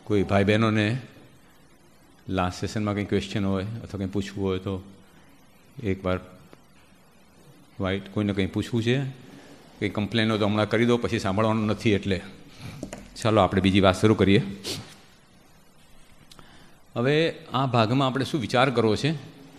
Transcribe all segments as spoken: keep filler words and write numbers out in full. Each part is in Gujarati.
કોઈ ભાઈ બહેનોને લાસ્ટ સેશનમાં કંઈ ક્વેશ્ચન હોય અથવા કંઈ પૂછવું હોય તો એકવાર વાઇટ કોઈને કંઈ પૂછવું છે, કંઈ કમ્પ્લેન હોય તો હમણાં કરી દો, પછી સાંભળવાનું નથી. એટલે ચાલો આપણે બીજી વાત શરૂ કરીએ. હવે આ ભાગમાં આપણે શું વિચાર કરવો છે?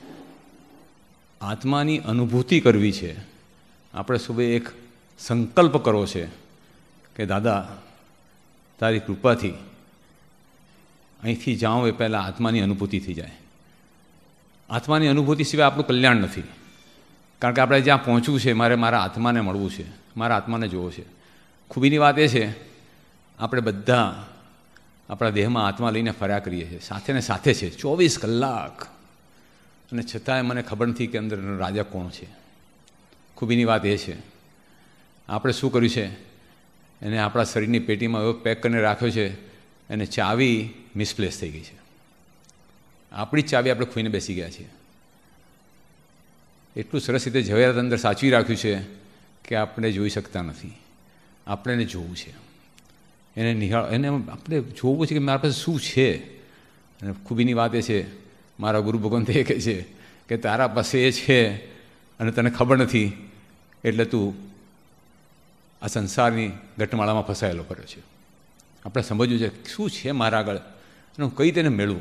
આત્માની અનુભૂતિ કરવી છે. આપણે સુબે એક સંકલ્પ કરવો છે કે દાદા તારી કૃપાથી અહીંથી જાઉં એ પહેલાં આત્માની અનુભૂતિ થઈ જાય. આત્માની અનુભૂતિ સિવાય આપણું કલ્યાણ નથી. કારણ કે આપણે જ્યાં પહોંચવું છે, મારે મારા આત્માને મળવું છે, મારા આત્માને જોવો છે. ખૂબીની વાત એ છે, આપણે બધા આપણા દેહમાં આત્મા લઈને ફર્યા કરીએ છીએ, સાથે ને સાથે છે ચોવીસ કલાક, અને છતાંય મને ખબર નથી કે અંદર રાજા કોણ છે. ખૂબીની વાત એ છે, આપણે શું કર્યું છે, એને આપણા શરીરની પેટીમાં એવો પેક કરીને રાખ્યો છે, એને ચાવી મિસપ્લેસ થઈ ગઈ છે. આપણી જ ચાવી આપણે ખોઈને બેસી ગયા છીએ. એટલું સરસ રીતે ઝવેરાત અંદર સાચવી રાખ્યું છે કે આપણે જોઈ શકતા નથી. આપણે એને જોવું છે, એને નિહાળ એને આપણે જોવું છે કે મારા પાસે શું છે. અને ખૂબીની વાત એ છે, મારા ગુરુ ભગવાન તો એ કહે છે કે તારા પાસે એ છે અને તને ખબર નથી, એટલે તું આ સંસારની ગટમાળામાં ફસાયેલો કર્યો છે. આપણે સમજવું છે શું છે મારા આગળ અને હું કઈ તેને મેળવું.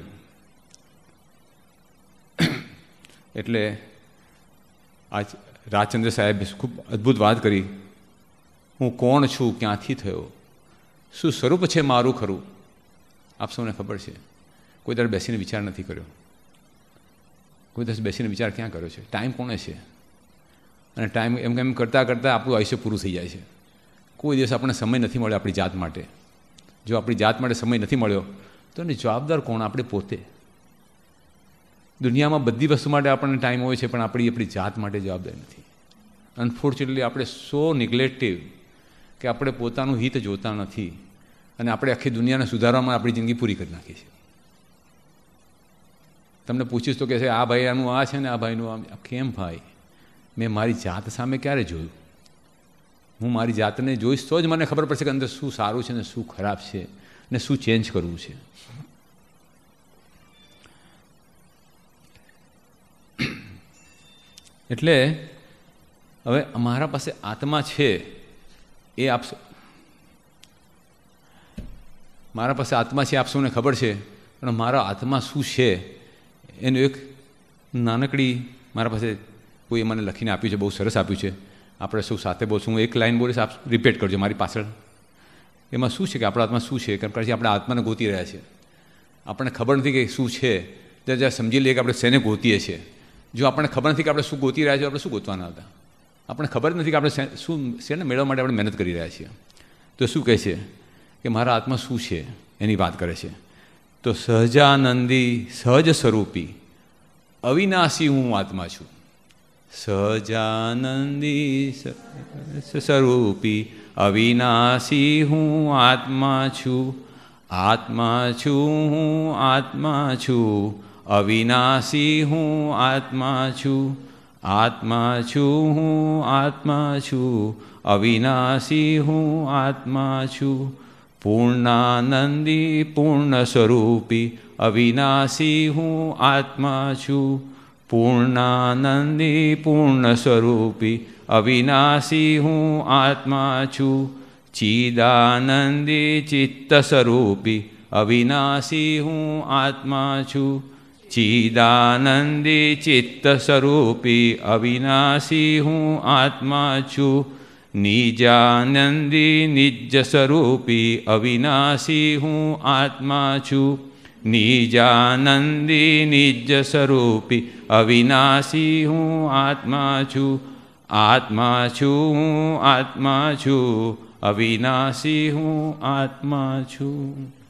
એટલે આજ રાજચંદ્ર સાહેબે ખૂબ અદ્ભુત વાત કરી. હું કોણ છું, ક્યાંથી થયો, શું સ્વરૂપ છે મારું ખરું, આપ સૌને ખબર છે. કોઈ દર બેસીને વિચાર નથી કર્યો. કોઈ દિવસ બેસીને વિચાર ક્યાં કર્યો છે? ટાઈમ કોને છે? અને ટાઈમ એમ એમ કરતાં કરતાં આપણું આયુષ્ય પૂરું થઈ જાય છે. કોઈ દિવસ આપણને સમય નથી મળ્યો આપણી જાત માટે. જો આપણી જાત માટે સમય નથી મળ્યો તો એને જવાબદાર કોણ? આપણે પોતે. દુનિયામાં બધી વસ્તુ માટે આપણને ટાઈમ હોય છે, પણ આપણી આપણી જાત માટે જવાબદાર નથી. અનફોર્ચ્યુનેટલી આપણે સો નિગ્લેક્ટિવ કે આપણે પોતાનું હિત જોતા નથી, અને આપણે આખી દુનિયાને સુધારવામાં આપણી જિંદગી પૂરી કરી નાખીએ છીએ. તમને પૂછીશ તો કે છે આ ભાઈ આનું આ છે ને આ ભાઈનું આ. કેમ ભાઈ? મેં મારી જાત સામે ક્યારે જોયું? હું મારી જાતને જોઈશ તો જ મને ખબર પડશે કે અંદર શું સારું છે ને શું ખરાબ છે ને શું ચેન્જ કરવું છે. એટલે હવે અમારા પાસે આત્મા છે એ આપ મારા પાસે આત્મા છે આપ સૌને ખબર છે, પણ મારો આત્મા શું છે એનું એક નાનકડી મારા પાસે કોઈ મને લખીને આપ્યું છે, બહુ સરસ આપ્યું છે. આપણે સૌ સાથે બોલશું. હું એક લાઈન બોલીશ, આપ રિપીટ કરજો મારી પાછળ. એમાં શું છે કે આપણા આત્મા શું છે? કારણ કે આપણે આત્માને ગોતી રહ્યા છીએ. આપણને ખબર નથી કે શું છે, ત્યારે જ્યારે સમજી લઈએ કે આપણે શેને ગોતીએ છીએ. જો આપણને ખબર નથી કે આપણે શું ગોતી રહ્યા છીએ, આપણે શું ગોતવાના હતા? આપણને ખબર નથી કે આપણે શું શેને મેળવવા માટે આપણે મહેનત કરી રહ્યા છીએ. તો શું કહે છે કે મારા આત્મા શું છે એની વાત કરે છે. તો સહજાનંદી સહજ સ્વરૂપી અવિનાશી હું આત્મા છું. સહજાનંદી સ્વરૂપી અવિનાશી હું આત્મા છું. આત્મા છું હું આત્મા છું, અવિનાશી હું આત્મા છું. આત્મા છું હું આત્મા છું, અવિનાશી હું આત્મા છું. પૂર્ણાનંદી પૂર્ણ સ્વરૂપી અવિનાશી હું આત્મા છું. પૂર્ણાનંદી પૂર્ણ સ્વરૂપી અવિનાશી હું આત્મા છું. ચિદાનંદી ચિત્ત સ્વરૂપી અવિનાશી હું આત્મા છું. ચિદાનંદી ચિત્ત સ્વરૂપી અવિનાશી હું આત્મા છું. નિજાનંદી નિજ સ્વરૂપી અવિનાશી હું આત્મા છું. નિજાનંદી નિજ સ્વરૂપી અવિનાશી હું આત્મા છું. આત્મા છું હું આત્મા છું, અવિનાશી હું આત્મા છું.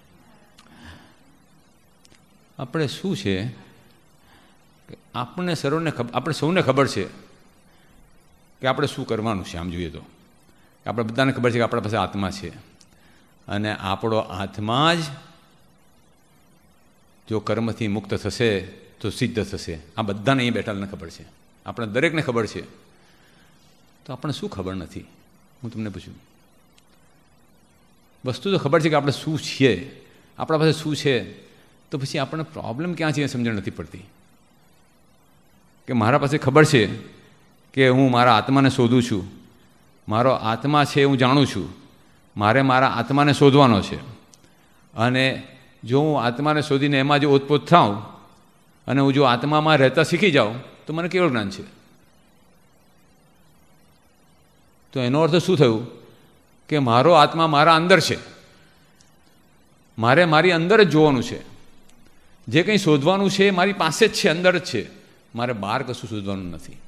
આપણે શું છે કે આપણને સર્વને આપણે સૌને ખબર છે કે આપણે શું કરવાનું છે. આમ જોઈએ તો આપણે બધાને ખબર છે કે આપણા પાસે આત્મા છે, અને આપણો આત્મા જ જો કર્મથી મુક્ત થશે તો સિદ્ધ થશે. આ બધાને અહીં બેઠાને ખબર છે, આપણે દરેકને ખબર છે. તો આપણને શું ખબર નથી? હું તમને પૂછું. વસ્તુ તો ખબર છે કે આપણે શું છીએ, આપણા પાસે શું છે, તો પછી આપણને પ્રોબ્લેમ ક્યાં છે એ સમજણ નથી પડતી. કે મારા પાસે ખબર છે કે હું મારા આત્માને શોધું છું, મારો આત્મા છે હું જાણું છું, મારે મારા આત્માને શોધવાનો છે. અને જો હું આત્માને શોધીને એમાં જો ઓતપોત થાઉં અને હું જો આત્મામાં રહેતા શીખી જાઉં તો મને કેવું જ્ઞાન છે. તો એનો અર્થ શું થયું કે મારો આત્મા મારા અંદર છે, મારે મારી અંદર જ જોવાનું છે. જે કંઈ શોધવાનું છે મારી પાસે જ છે, અંદર જ છે, મારે બહાર કશું શોધવાનું નથી.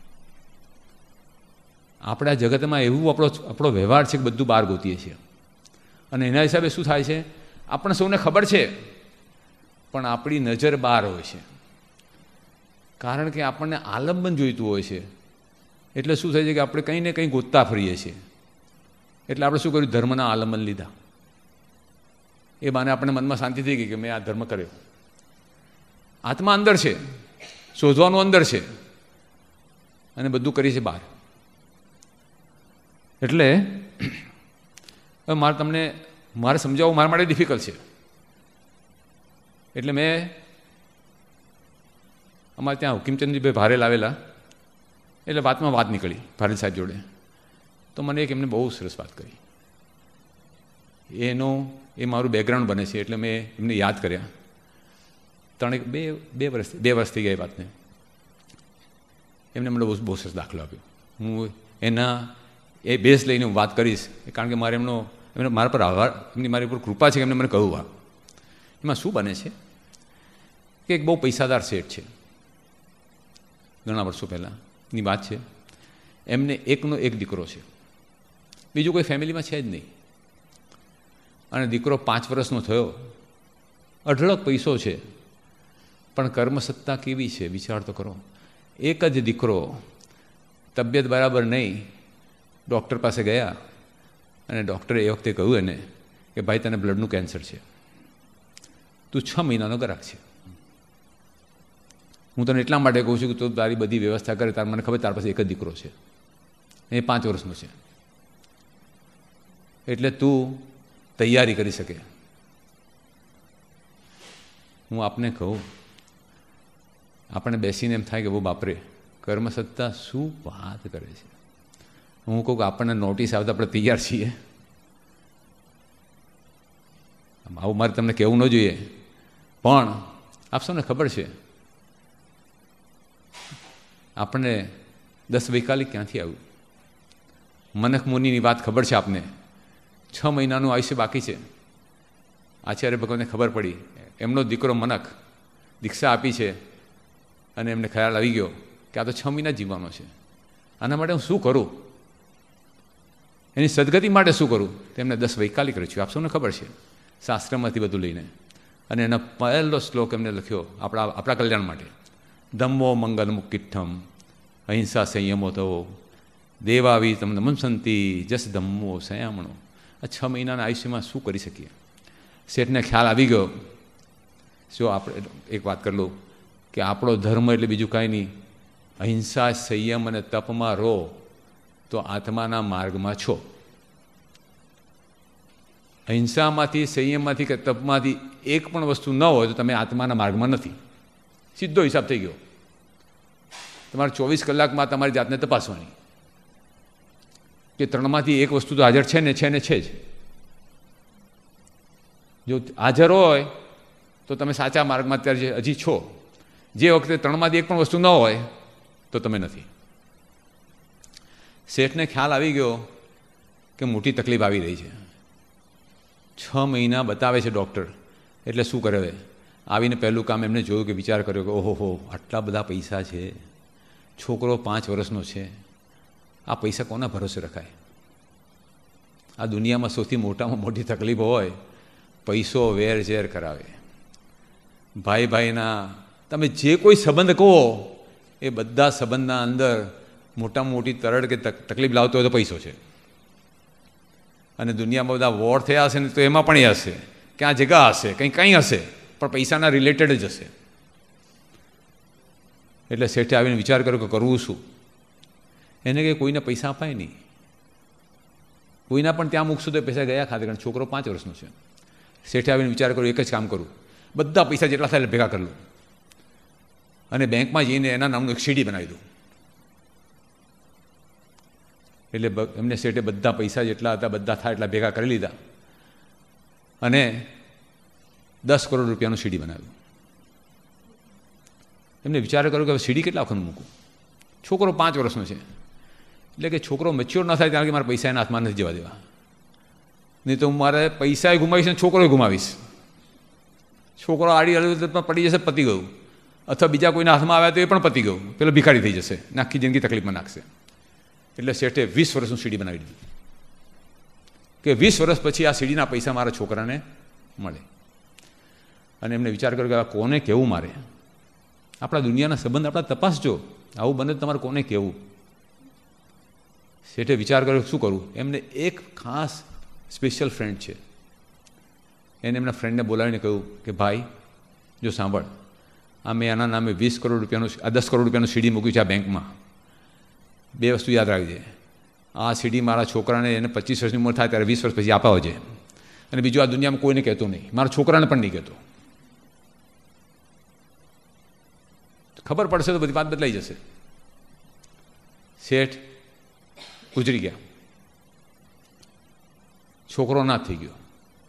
આપણા જગતમાં એવું આપણો આપણો વ્યવહાર છે કે બધું બહાર ગોતીએ છીએ. અને એના હિસાબે શું થાય છે, આપણને સૌને ખબર છે પણ આપણી નજર બહાર હોય છે. કારણ કે આપણને આલંબન જોઈતું હોય છે. એટલે શું થાય છે કે આપણે કંઈ ને કંઈ ગોતતા ફરીએ છીએ. એટલે આપણે શું કર્યું, ધર્મના આલંબન લીધા. એ બાને આપણે મનમાં શાંતિ થઈ ગઈ કે મેં આ ધર્મ કર્યો. આત્મા અંદર છે, શોધવાનું અંદર છે, અને બધું કરી છે બહાર. એટલે હવે મારે તમને મારે સમજાવવું મારા માટે ડિફિકલ્ટ છે. એટલે મેં અમારે ત્યાં હુકીમચંદજીભાઈ ભારે લાવેલા, એટલે વાતમાં વાત નીકળી ભારેલ સાહેબ જોડે. તો મને એક એમને બહુ સરસ વાત કરી. એનો એ મારું બેકગ્રાઉન્ડ બને છે, એટલે મેં એમને યાદ કર્યા. ત્રણેક બે બે વર્ષ બે વર્ષ થઈ ગયા એ વાતને. એમને મને બહુ બહુ સરસ દાખલો આપ્યો. હું એના એ બેઝ લઈને હું વાત કરીશ, કારણ કે મારે એમનો એમને મારા પર આભાર, એમની મારી ઉપર કૃપા છે કે એમને મને કહ્યું. આ એમાં શું બને છે કે એક બહુ પૈસાદાર શેઠ છે, ઘણા વર્ષો પહેલાંની વાત છે. એમને એકનો એક દીકરો છે, બીજું કોઈ ફેમિલીમાં છે જ નહીં. અને દીકરો પાંચ વર્ષનો થયો, અઢળક પૈસો છે, પણ કર્મસત્તા કેવી છે વિચાર તો કરો. એક જ દીકરો તબિયત બરાબર નહીં, ડૉક્ટર પાસે ગયા અને ડૉક્ટરે એ વખતે કહ્યું એને કે ભાઈ તને બ્લડનું કેન્સર છે, તું છ મહિનાનો ગ્રાહક છે. હું તને એટલા માટે કહું છું કે તું તારી બધી વ્યવસ્થા કરે, તાર મને ખબર તાર પાસે એક જ દીકરો છે, એ પાંચ વર્ષનો છે, એટલે તું તૈયારી કરી શકે. હું આપને કહું, આપણે બેસીને એમ થાય કે બહુ બાપરે કર્મસત્તા શું વાત કરે છે. હું કહું કે આપણને નોટિસ આવતા આપણે તૈયાર છીએ. આવું મારે તમને કહેવું ન જોઈએ, પણ આપ સૌને ખબર છે આપણને દસ વૈકાલિક ક્યાંથી આવ્યું. મનખ મુનિની વાત ખબર છે આપને, છ મહિનાનું આયુષ્ય બાકી છે. આચાર્ય ભગવાનને ખબર પડી, એમનો દીકરો મનખ દીક્ષા આપી છે, અને એમને ખ્યાલ આવી ગયો કે આ તો છ મહિના જીવવાનો છે, આના માટે હું શું કરું, એની સદગતિ માટે શું કરું. તેમને દસ વૈકાલિક રચ્યું, આપ સૌને ખબર છે, શાસ્ત્રમાંથી બધું લઈને. અને એનો પહેલો શ્લોક એમને લખ્યો આપણા આપણા કલ્યાણ માટે, ધમ્મો મંગલ મુક્તિઠ્ઠમ અહિંસા સંયમો થવો દેવાવી તમ નમંસંતી જસ ધમ્મો સંયામણો. આ છ મહિનાના આયુષ્યમાં શું કરી શકીએ. શેઠને ખ્યાલ આવી ગયો. શું આપણે એક વાત કરી લઉં કે આપણો ધર્મ એટલે બીજું કાંઈ નહીં, અહિંસા સંયમ અને તપમાં રહો તો આત્માના માર્ગમાં છો. અહિંસામાંથી સંયમમાંથી કે તપમાંથી એક પણ વસ્તુ ન હોય તો તમે આત્માના માર્ગમાં નથી. સીધો હિસાબ થઈ ગયો. તમારે ચોવીસ કલાકમાં તમારી જાતને તપાસવાની કે ત્રણમાંથી એક વસ્તુ તો હાજર છે ને છે ને છે જ. જો હાજર હોય તો તમે સાચા માર્ગમાં અત્યારે હજી છો. જે વખતે ત્રણમાંથી એક પણ વસ્તુ ન હોય તો તમે નથી. શેઠને ખ્યાલ આવી ગયો કે મોટી તકલીફ આવી રહી છે. છ મહિના બતાવે છે ડૉક્ટર, એટલે શું કરે હવે આવીને પહેલું કામ એમને જોયું કે વિચાર કર્યો કે ઓહો હો આટલા બધા પૈસા છે, છોકરો પાંચ વર્ષનો છે, આ પૈસા કોના ભરોસે રખાય. આ દુનિયામાં સૌથી મોટામાં મોટી તકલીફ હોય પૈસો વેર ઝેર કરાવે. ભાઈ ભાઈના તમે જે કોઈ સંબંધ કહો એ બધા સંબંધના અંદર મોટામાં મોટી તરડ કે તકલીફ લાવતો હોય તો પૈસો છે. અને દુનિયામાં બધા વોર થયા હશે ને તો એમાં પણ એ હશે, ક્યાં જગ્યા હશે, કંઈ કંઈ હશે, પણ પૈસાના રિલેટેડ જ હશે. એટલે શેઠે આવીને વિચાર કર્યો કે કરવું શું. એને કંઈ કોઈને પૈસા અપાય નહીં, કોઈના પણ ત્યાં મૂકશું તો પૈસા ગયા ખાતે, કારણ છોકરો પાંચ વર્ષનો છે. શેઠે આવીને વિચાર કર્યો, એક જ કામ કરું, બધા પૈસા જેટલા થાય એટલે ભેગા કરી લઉં અને બેંકમાં જઈને એના નામનું એક સીડી બનાવી દઉં. એટલે એમને શેઠે બધા પૈસા જેટલા હતા બધા થાય એટલા ભેગા કરી લીધા અને દસ કરોડ રૂપિયાનું સીડી બનાવ્યું. એમને વિચાર કર્યો કે હવે સીડી કેટલા વખત મૂકું. છોકરો પાંચ વર્ષનો છે, એટલે કે છોકરો મેચ્યોર ન થાય ત્યારે કે મારા પૈસા એના હાથમાં નથી જવા દેવા, નહીં તો હું મારે પૈસા ગુમાવીશ અને છોકરો ગુમાવીશ. છોકરો આડી અડધમાં પડી જશે, પતી ગયું. અથવા બીજા કોઈના હાથમાં આવ્યા તો એ પણ પતી ગયું, પેલો ભિખારી થઈ જશે, આખી જિંદગી તકલીફમાં નાખશે. એટલે શેઠે વીસ વર્ષનું સીડી બનાવી દીધું કે વીસ વર્ષ પછી આ સીડીના પૈસા મારા છોકરાને મળે. અને એમને વિચાર કર્યો કે આ કોને કહેવું મારે, આપણા દુનિયાના સંબંધ આપણા તપાસજો, આવું બને તો તમારે કોને કહેવું. શેઠે વિચાર કર્યો શું કરું. એમને એક ખાસ સ્પેશિયલ ફ્રેન્ડ છે, એને એમના ફ્રેન્ડને બોલાવીને કહ્યું કે ભાઈ જો સાંભળ, આ મેં આના નામે વીસ કરોડ રૂપિયાનું આ દસ કરોડ રૂપિયાનું સીડી મૂક્યું છે આ બેંકમાં. બે વસ્તુ યાદ રાખજે, આ સીડી મારા છોકરાને એને પચીસ વર્ષની ઉંમર થાય ત્યારે વીસ વર્ષ પછી આપાવો છે. અને બીજું આ દુનિયામાં કોઈને કહેતો નહીં, મારા છોકરાને પણ નહીં કહેતો. ખબર પડશે તો બધી વાત બદલાઈ જશે. શેઠ ગુજરી ગયા, છોકરો ના થઈ ગયો.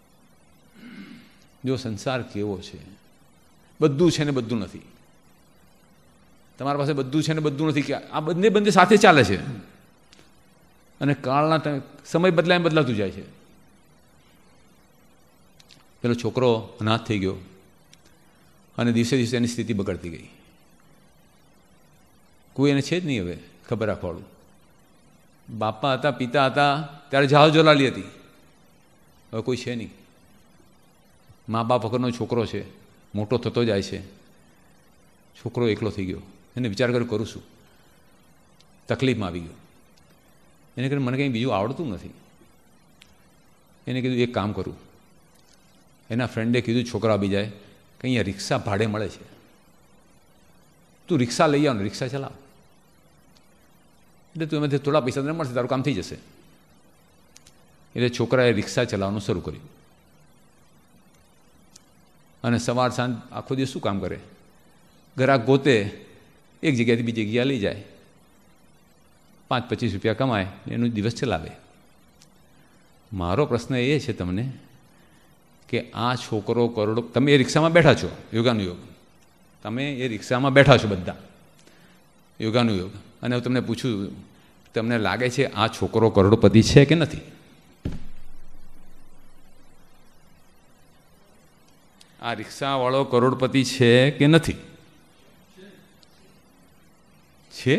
જો સંસાર કેવો છે, બધું છે ને બધું નથી. તમારા પાસે બધું છે ને બધું નથી, કે આ બંને બંને સાથે ચાલે છે અને કાળના સમય બદલાય બદલાતું જાય છે. પેલો છોકરો અનાથ થઈ ગયો અને દિવસે દિવસે એની સ્થિતિ બગડતી ગઈ. કોઈ એને છે જ નહીં હવે ખબર રાખવાળું. બાપા હતા, પિતા હતા ત્યારે જહાજ જોલાલી હતી, હવે કોઈ છે નહીં. મા બાપ વગરનો છોકરો છે, મોટો થતો જાય છે, છોકરો એકલો થઈ ગયો. એને વિચાર કર્યો કરું શું, તકલીફમાં આવી ગયો. એને કહ્યું મને કંઈ બીજું આવડતું નથી. એને કીધું એક કામ કરું. એના ફ્રેન્ડે કીધું છોકરા આવી જાય કે અહીંયા રિક્ષા ભાડે મળે છે, તું રિક્ષા લઈ આવ ને રિક્ષા ચલાવ, એટલે તું એમાંથી થોડા પૈસા તને મળશે, તારું કામ થઈ જશે. એટલે છોકરાએ રિક્ષા ચલાવવાનું શરૂ કર્યું અને સવાર સાંજ આખો દિવસ શું કામ કરે, ગ્રાહક ગોતે, એક જગ્યાએથી બીજી જગ્યા લઈ જાય, પાંચ પચીસ રૂપિયા કમાય, એનું દિવસ ચલાવે. મારો પ્રશ્ન એ છે તમને કે આ છોકરો કરોડો, તમે એ રિક્ષામાં બેઠા છો, યોગાનુયોગ, તમે એ રિક્ષામાં બેઠા છો બધા, યોગાનુયોગ, અને હું તમને પૂછું, તમને લાગે છે આ છોકરો કરોડપતિ છે કે નથી? આ રિક્ષાવાળો કરોડપતિ છે કે નથી? છે?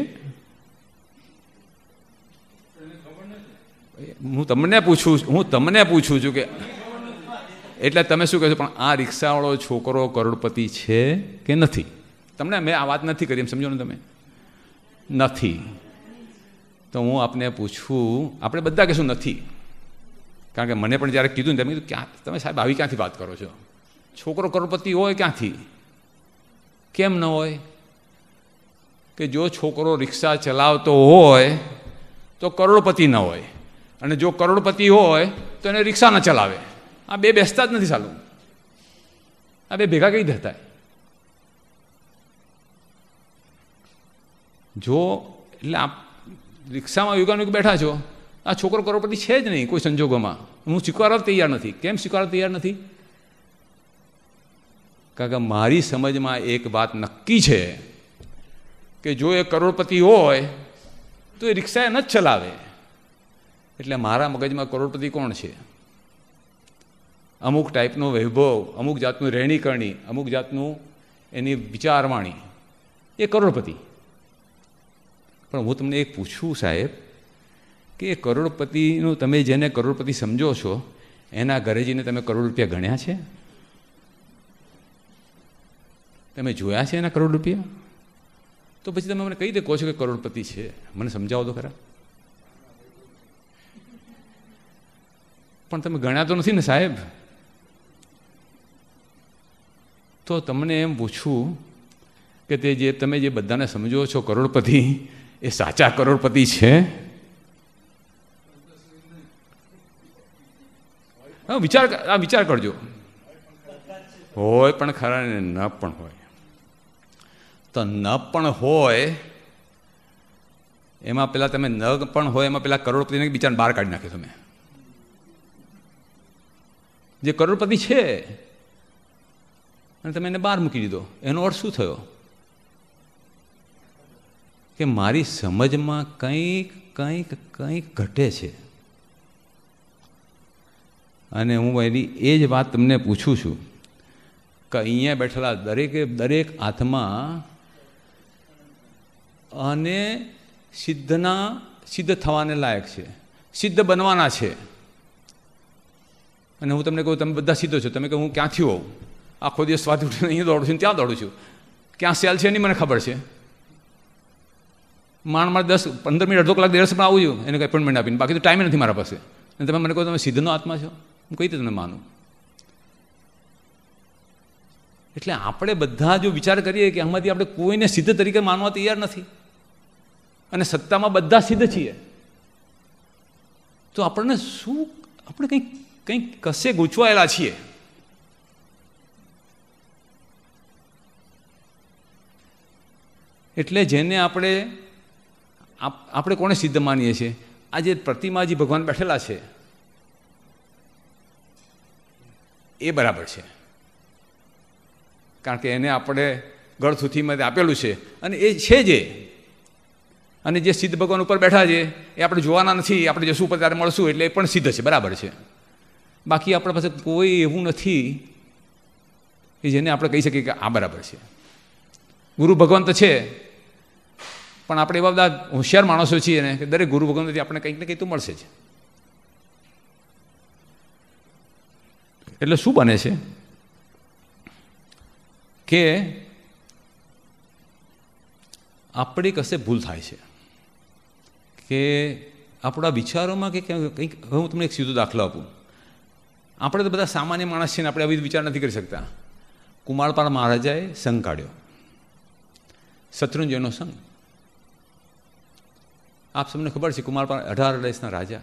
હું તમને પૂછું હું તમને પૂછું છું કે એટલે તમે શું કહેશો, પણ આ રિક્ષાવાળો છોકરો કરોડપતિ છે કે નથી? તમને મેં આ વાત નથી કરી, એમ સમજો ને તમે, નથી. તો હું આપને પૂછું, આપણે બધા કહેશું નથી, કારણ કે મને પણ જ્યારે કીધું ને તમે કીધું ક્યાં તમે સાહેબ આવી ક્યાંથી વાત કરો છો, છોકરો કરોડપતિ હોય ક્યાંથી, કેમ ન હોય? કે જો છોકરો રિક્ષા ચલાવતો હોય તો કરોડપતિ ન હોય, અને જો કરોડપતિ હોય તો એને રિક્ષા ન ચલાવે. આ બે બેસતા જ નથી સાલું, આ બે ભેગા કઈ થતા? જો એટલે આ રિક્ષામાં યોગાનું બેઠા છો, આ છોકરો કરોડપતિ છે જ નહીં કોઈ સંજોગોમાં, હું સ્વીકારવા તૈયાર નથી. કેમ સ્વીકારવા તૈયાર નથી? કારણ કે મારી સમજમાં એક વાત નક્કી છે કે જો એ કરોડપતિ હોય તો એ રિક્ષા ન જ ચલાવે. એટલે મારા મગજમાં કરોડપતિ કોણ છે? અમુક ટાઈપનો વૈભવ, અમુક જાતનું રહેણીકરણી, અમુક જાતનું એની વિચારવાણી, એ કરોડપતિ. પણ હું તમને એક પૂછું સાહેબ કે એ કરોડપતિનું તમે જેને કરોડપતિ સમજો છો એના ઘરે જઈને તમે કરોડ રૂપિયા ગણ્યા છે? તમે જોયા છે એના કરોડ રૂપિયા? તો પછી તમે મને કઈ રીતે કહો છો કે કરોડપતિ છે? મને સમજાવો તો ખરા. પણ તમે ગણ્યા તો નથી ને સાહેબ. તો તમને એમ પૂછું કે તે જે તમે જે બધાને સમજો છો કરોડપતિ, એ સાચા કરોડપતિ છે? હા, વિચાર આ વિચાર કરજો. હોય પણ ખરા ને ન પણ હોય. તો ન પણ હોય એમાં પેલા તમે ન પણ હોય એમાં પેલા કરોડપતિને બિચારાને બહાર કાઢી નાખ્યો તમે. જે કરોડપતિ છે અને તમે એને બહાર મૂકી દીધો, એનો અર્થ શું થયો? કે મારી સમજમાં કંઈક કંઈક કંઈક ઘટે છે. અને હું એની એ જ વાત તમને પૂછું છું કે અહીંયા બેઠેલા દરેકે દરેક આત્મા અને સિદ્ધના સિદ્ધ થવાને લાયક છે, સિદ્ધ બનવાના છે. અને હું તમને કહું તમે બધા સિદ્ધો છો. તમે કહો હું ક્યાંથી હોઉં? આખો દિવસ સ્વાદ ઉઠીને અહીંયા દોડું છું, ત્યાં દોડું છું. ક્યાં સેલ છે એની મને ખબર છે. માંડ મારે દસ પંદર મિનિટ અડધો કલાક દિવસ પણ આવું છું એને કંઈ એપોઇન્ટમેન્ટ આપીને, બાકી તો ટાઈમ નથી મારા પાસે. અને તમે મને કહો તમે સિદ્ધનો આત્મા છો, હું કઈ રીતે તમને માનું? એટલે આપણે બધા જો વિચાર કરીએ કે આમાંથી આપણે કોઈને સિદ્ધ તરીકે માનવા તૈયાર નથી અને સત્તામાં બધા સિદ્ધ છીએ, તો આપણને શું, આપણે કંઈક કંઈક કશે ગૂંચવાયેલા છીએ. એટલે જેને આપણે આપણે કોને સિદ્ધ માનીએ છીએ? આ જે પ્રતિમાજી ભગવાન બેઠેલા છે એ બરાબર છે, કારણ કે એને આપણે ગળથુથીમાં આપેલું છે અને એ છે જે. અને જે સિદ્ધ ભગવાન ઉપર બેઠા છે એ આપણે જોવાના નથી, આપણે જશું ઉપર ત્યારે મળશું એટલે એ પણ સિદ્ધ છે, બરાબર છે. બાકી આપણા પાસે કોઈ એવું નથી કે જેને આપણે કહી શકીએ કે આ બરાબર છે. ગુરુ ભગવાન તો છે, પણ આપણે એવા બધા હોશિયાર માણસો છીએ ને કે દરેક ગુરુ ભગવાનથી આપણને કંઈક ને કંઈક તો મળશે જ. એટલે શું બને છે કે આપણી કશે ભૂલ થાય છે કે આપણા વિચારોમાં કે કંઈક. હવે હું તમને એક સીધો દાખલો આપું. આપણે તો બધા સામાન્ય માણસ છીએ ને આપણે આવી વિચાર નથી કરી શકતા. કુમારપાળ મહારાજાએ સંઘ કાઢ્યો, શત્રુંજયનો સંઘ. આપ સૌને ખબર છે કુમારપાળ અઢાર દેશના રાજા.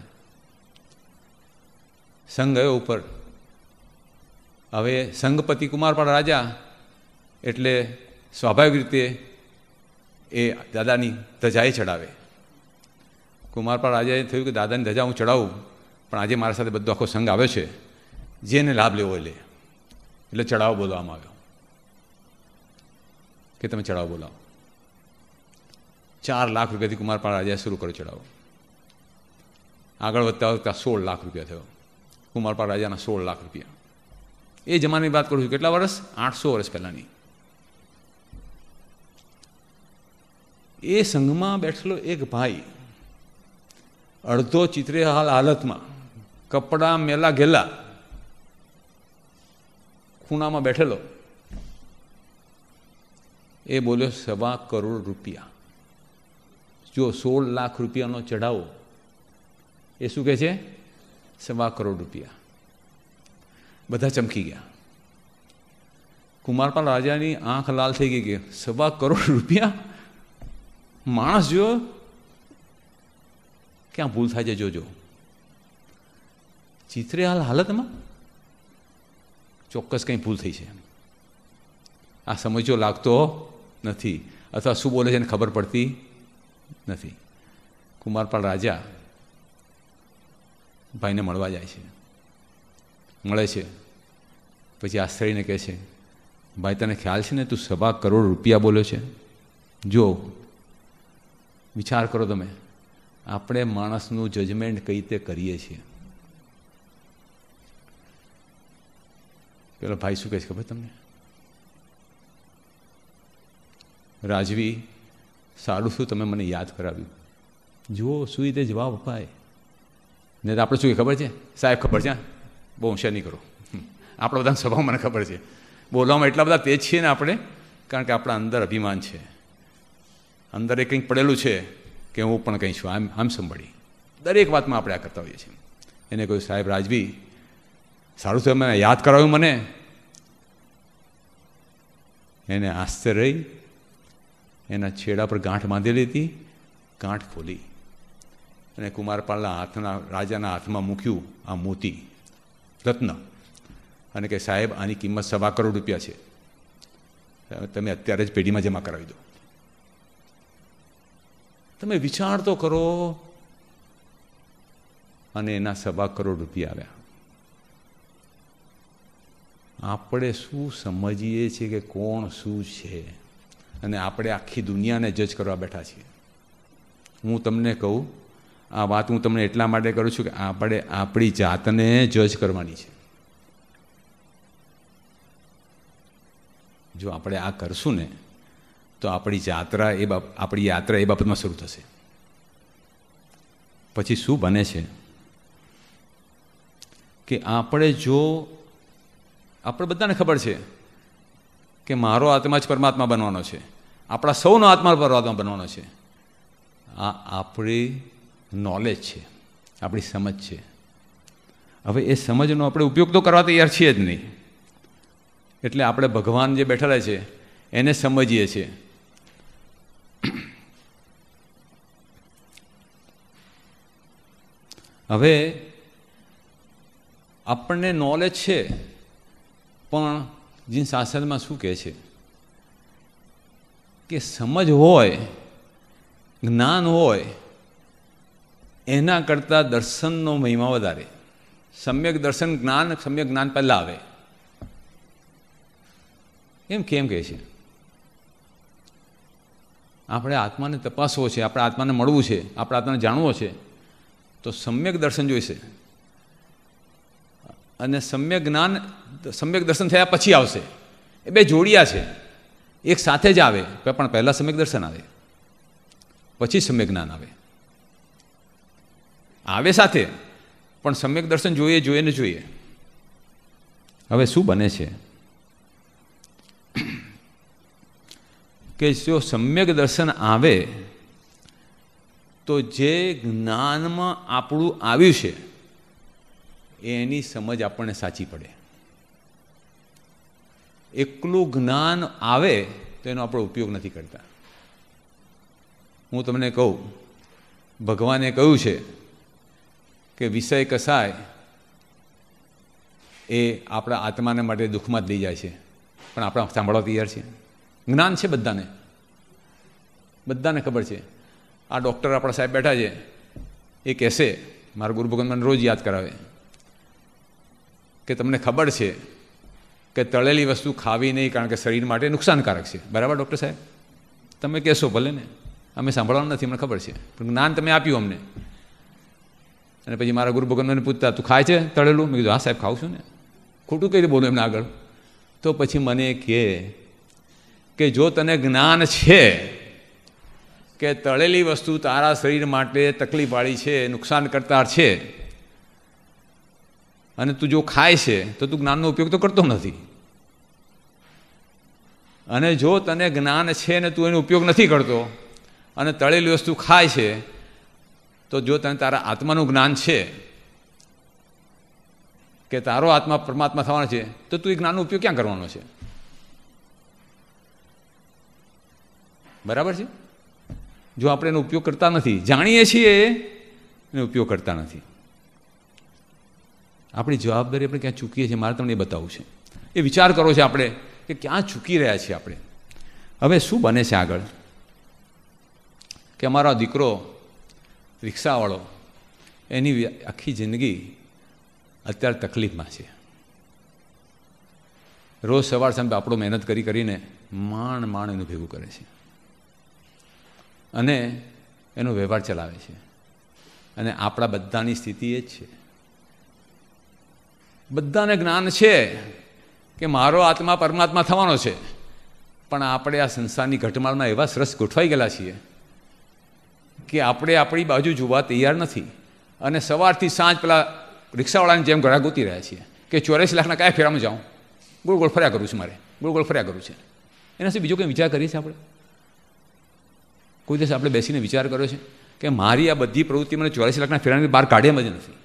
સંઘ ગયો ઉપર. હવે સંઘપતિ કુમારપાળ રાજા એટલે સ્વાભાવિક રીતે એ દાદાની ધજાએ ચડાવે. કુમારપાળ રાજાએ થયું કે દાદાની ધજા હું ચડાવું, પણ આજે મારા સાથે બધો આખો સંઘ આવ્યો છે, જેને લાભ લેવો લે, એટલે ચડાવો બોલવામાં આવ્યો કે તમે ચડાવો બોલાવો. ચાર લાખ રૂપિયાથી કુમારપાળ રાજાએ શરૂ કર્યો ચડાવો. આગળ વધતા વધતા સોળ લાખ રૂપિયા થયો. કુમારપાળ રાજાના સોળ લાખ રૂપિયા. એ જમાનાની વાત કરું છું, કેટલા વર્ષ? આઠસો વર્ષ પહેલાંની. એ સંઘમાં બેઠેલો એક ભાઈ અડધો ચિત્રે હાલ હાલતમાં, કપડાં મેલા ગેલા, ખૂણામાં બેઠેલો, એ બોલ્યો સવા કરોડ રૂપિયા. જો સોળ લાખ રૂપિયાનો ચઢાવો, એ શું કહે છે? સવા કરોડ રૂપિયા. બધા ચમકી ગયા. કુમારપાળ રાજાની આંખ લાલ થઈ ગઈ કે સવા કરોડ રૂપિયા? માણસ જો ક્યાં ભૂલ થાય છે જોજો. ચિત્રે હાલ હાલતમાં ચોક્કસ કંઈ ભૂલ થઈ છે. આ સમજો લાગતો નથી, અથવા શું બોલે છે એને ખબર પડતી નથી. કુમારપાળ રાજા ભાઈને મળવા જાય છે. મળે છે પછી આશ્રયને કહે છે, ભાઈ તને ખ્યાલ છે ને તું સવા કરોડ રૂપિયા બોલ્યો છે? જો વિચાર કરો તમે, આપણે માણસનું જજમેન્ટ કઈ રીતે કરીએ છીએ. પેલો ભાઈ શું કહે છે ખબર તમને? રાજવી, સારું શું તમે મને યાદ કરાવ્યું. જુઓ શું રીતે જવાબ અપાય. ને તો આપણે શું ખબર છે? સાહેબ ખબર છે, બહુ હોશિયાર નહીં કરો. આપણા બધાના સ્વભાવ મને ખબર છે. બોલવામાં એટલા બધા તેજ છીએ ને આપણે, કારણ કે આપણા અંદર અભિમાન છે, અંદર એ કંઈક પડેલું છે કે હું પણ કંઈ છું, આમ આમ સંભાળી. દરેક વાતમાં આપણે આ કરતા હોઈએ છીએ. એને કહ્યું સાહેબ રાજવી, સારું તો મને યાદ કરાવ્યું મને. એને આશ્ચર્ય રહી, એના છેડા પર ગાંઠ બાંધેલી હતી, ગાંઠ ખોલી અને કુમારપાળના હાથના રાજાના હાથમાં મૂક્યું આ મોતી રત્ન, અને કે સાહેબ આની કિંમત સવા કરોડ રૂપિયા છે, તમે અત્યારે જ પેઢીમાં જમા કરાવી દો. તમે વિચાર તો કરો. અને એના સવા કરોડ રૂપિયા આવ્યા. આપણે શું સમજીએ છીએ કે કોણ શું છે, અને આપણે આખી દુનિયાને જજ કરવા બેઠા છીએ. હું તમને કહું, આ વાત હું તમને એટલા માટે કરું છું કે આપણે આપણી જાતને જજ કરવાની છે. જો આપણે આ કરશું ને તો આપણી યાત્રા એ બાબ આપણી યાત્રા એ બાબતમાં શરૂ થશે. પછી શું બને છે કે આપણે જો આપણે બધાને ખબર છે કે મારો આત્મા જ પરમાત્મા બનવાનો છે, આપણા સૌનો આત્મા પરમાત્મા બનવાનો છે. આ આપણી નોલેજ છે, આપણી સમજ છે. હવે એ સમજનો આપણે ઉપયોગ તો કરવા તૈયાર છીએ જ નહીં. એટલે આપણે ભગવાન જે બેઠેલા છે એને સમજીએ છીએ. હવે આપણને નોલેજ છે, પણ જીન શાસ્ત્રમાં શું કહે છે કે સમજ હોય, જ્ઞાન હોય, એના કરતાં દર્શનનો મહિમા વધારે. સમ્યક દર્શન જ્ઞાન, સમ્યક જ્ઞાન પહેલાં આવે. એમ કેમ કહે છે? આપણે આત્માને તપાસવો છે, આપણે આત્માને મળવું છે, આપણે આત્માને જાણવો છે, તો સમ્યક દર્શન જોઈશે. અને સમ્યક જ્ઞાન સમ્યક દર્શન થયા પછી આવશે. એ બે જોડિયા છે, એક સાથે જ આવે, પણ પહેલાં સમ્યક દર્શન આવે, પછી સમ્યક જ્ઞાન આવે. આવે સાથે, પણ સમ્યક દર્શન જોઈએ જોઈએ ને જોઈએ. હવે શું બને છે કે જો સમ્યક દર્શન આવે તો જે જ્ઞાનમાં આપણું આવ્યું છે એની સમજ આપણને સાચી પડે. એકલું જ્ઞાન આવે તો એનો આપણો ઉપયોગ નથી કરતા. હું તમને કહું, ભગવાને કહ્યું છે કે વિષય કસાય એ આપણા આત્માને માટે દુઃખમાં જ લઈ જાય છે, પણ આપણે સાંભળવા તૈયાર છીએ. જ્ઞાન છે બધાને, બધાને ખબર છે. આ ડૉક્ટર આપણા સાહેબ બેઠા છે, એ કહેશે, મારા ગુરુ ભગવાન મને રોજ યાદ કરાવે કે તમને ખબર છે કે તળેલી વસ્તુ ખાવી નહીં, કારણ કે શરીર માટે નુકસાનકારક છે. બરાબર ડૉક્ટર સાહેબ? તમે કહેશો ભલે ને, અમે સાંભળવાનું નથી, મને ખબર છે, પણ જ્ઞાન તમે આપ્યું અમને. અને પછી મારા ગુરુ ભગવાન મને પૂછતા, તું ખાય છે તળેલું? મેં કીધું હા સાહેબ ખાઉં છું ને. ખોટું કઈ રીતે બોલું એમને આગળ? તો પછી મને કહે કે જો તને જ્ઞાન છે કે તળેલી વસ્તુ તારા શરીર માટે તકલીફવાળી છે, નુકસાન કરતા છે, અને તું જો ખાય છે તો તું જ્ઞાનનો ઉપયોગ તો કરતો નથી. અને જો તને જ્ઞાન છે ને તું એનો ઉપયોગ નથી કરતો અને તળેલી વસ્તુ ખાય છે, તો જો તને તારા આત્માનું જ્ઞાન છે કે તારો આત્મા પરમાત્મા થવાનો છે, તો તું એ જ્ઞાનનો ઉપયોગ ક્યાં કરવાનો છે? બરાબર છે? જો આપણે એનો ઉપયોગ કરતા નથી, જાણીએ છીએ એનો ઉપયોગ કરતા નથી, આપણી જવાબદારી આપણે ક્યાં ચૂકીએ છીએ, મારે તમને એ બતાવવું છે. એ વિચાર કરો છે આપણે કે ક્યાં ચૂકી રહ્યા છીએ આપણે. હવે શું બને છે આગળ કે અમારો દીકરો રિક્ષાવાળો, એની આખી જિંદગી અત્યારે તકલીફમાં છે. રોજ સવાર સાંજે આપણો મહેનત કરી કરીને માંડ માંડ એનું ભેગું કરે છે અને એનો વ્યવહાર ચલાવે છે. અને આપણા બધાની સ્થિતિ એ જ છે. બધાને જ્ઞાન છે કે મારો આત્મા પરમાત્મા થવાનો છે, પણ આપણે આ સંસારની ઘટમાળમાં એવા સરસ ગોઠવાઈ ગયેલા છીએ કે આપણે આપણી બાજુ જોવા તૈયાર નથી. અને સવારથી સાંજ પેલા રિક્ષાવાળાની જેમ ઘડા ગોતી રહ્યા છીએ કે ચોરાસી લાખના કયા ફેરામાં જાઉં, ગોળ ગોળ ફર્યા કરું છું, મારે ગોળ ગોળ ફર્યા કરું છે. એનાથી બીજો કંઈ વિચાર કરીએ છીએ આપણે? કોઈ દિવસ આપણે બેસીને વિચાર કર્યો છે કે મારી આ બધી પ્રવૃત્તિ મને ચોરાસી લાખના ફેરાની બહાર કાઢ્યા જ નથી?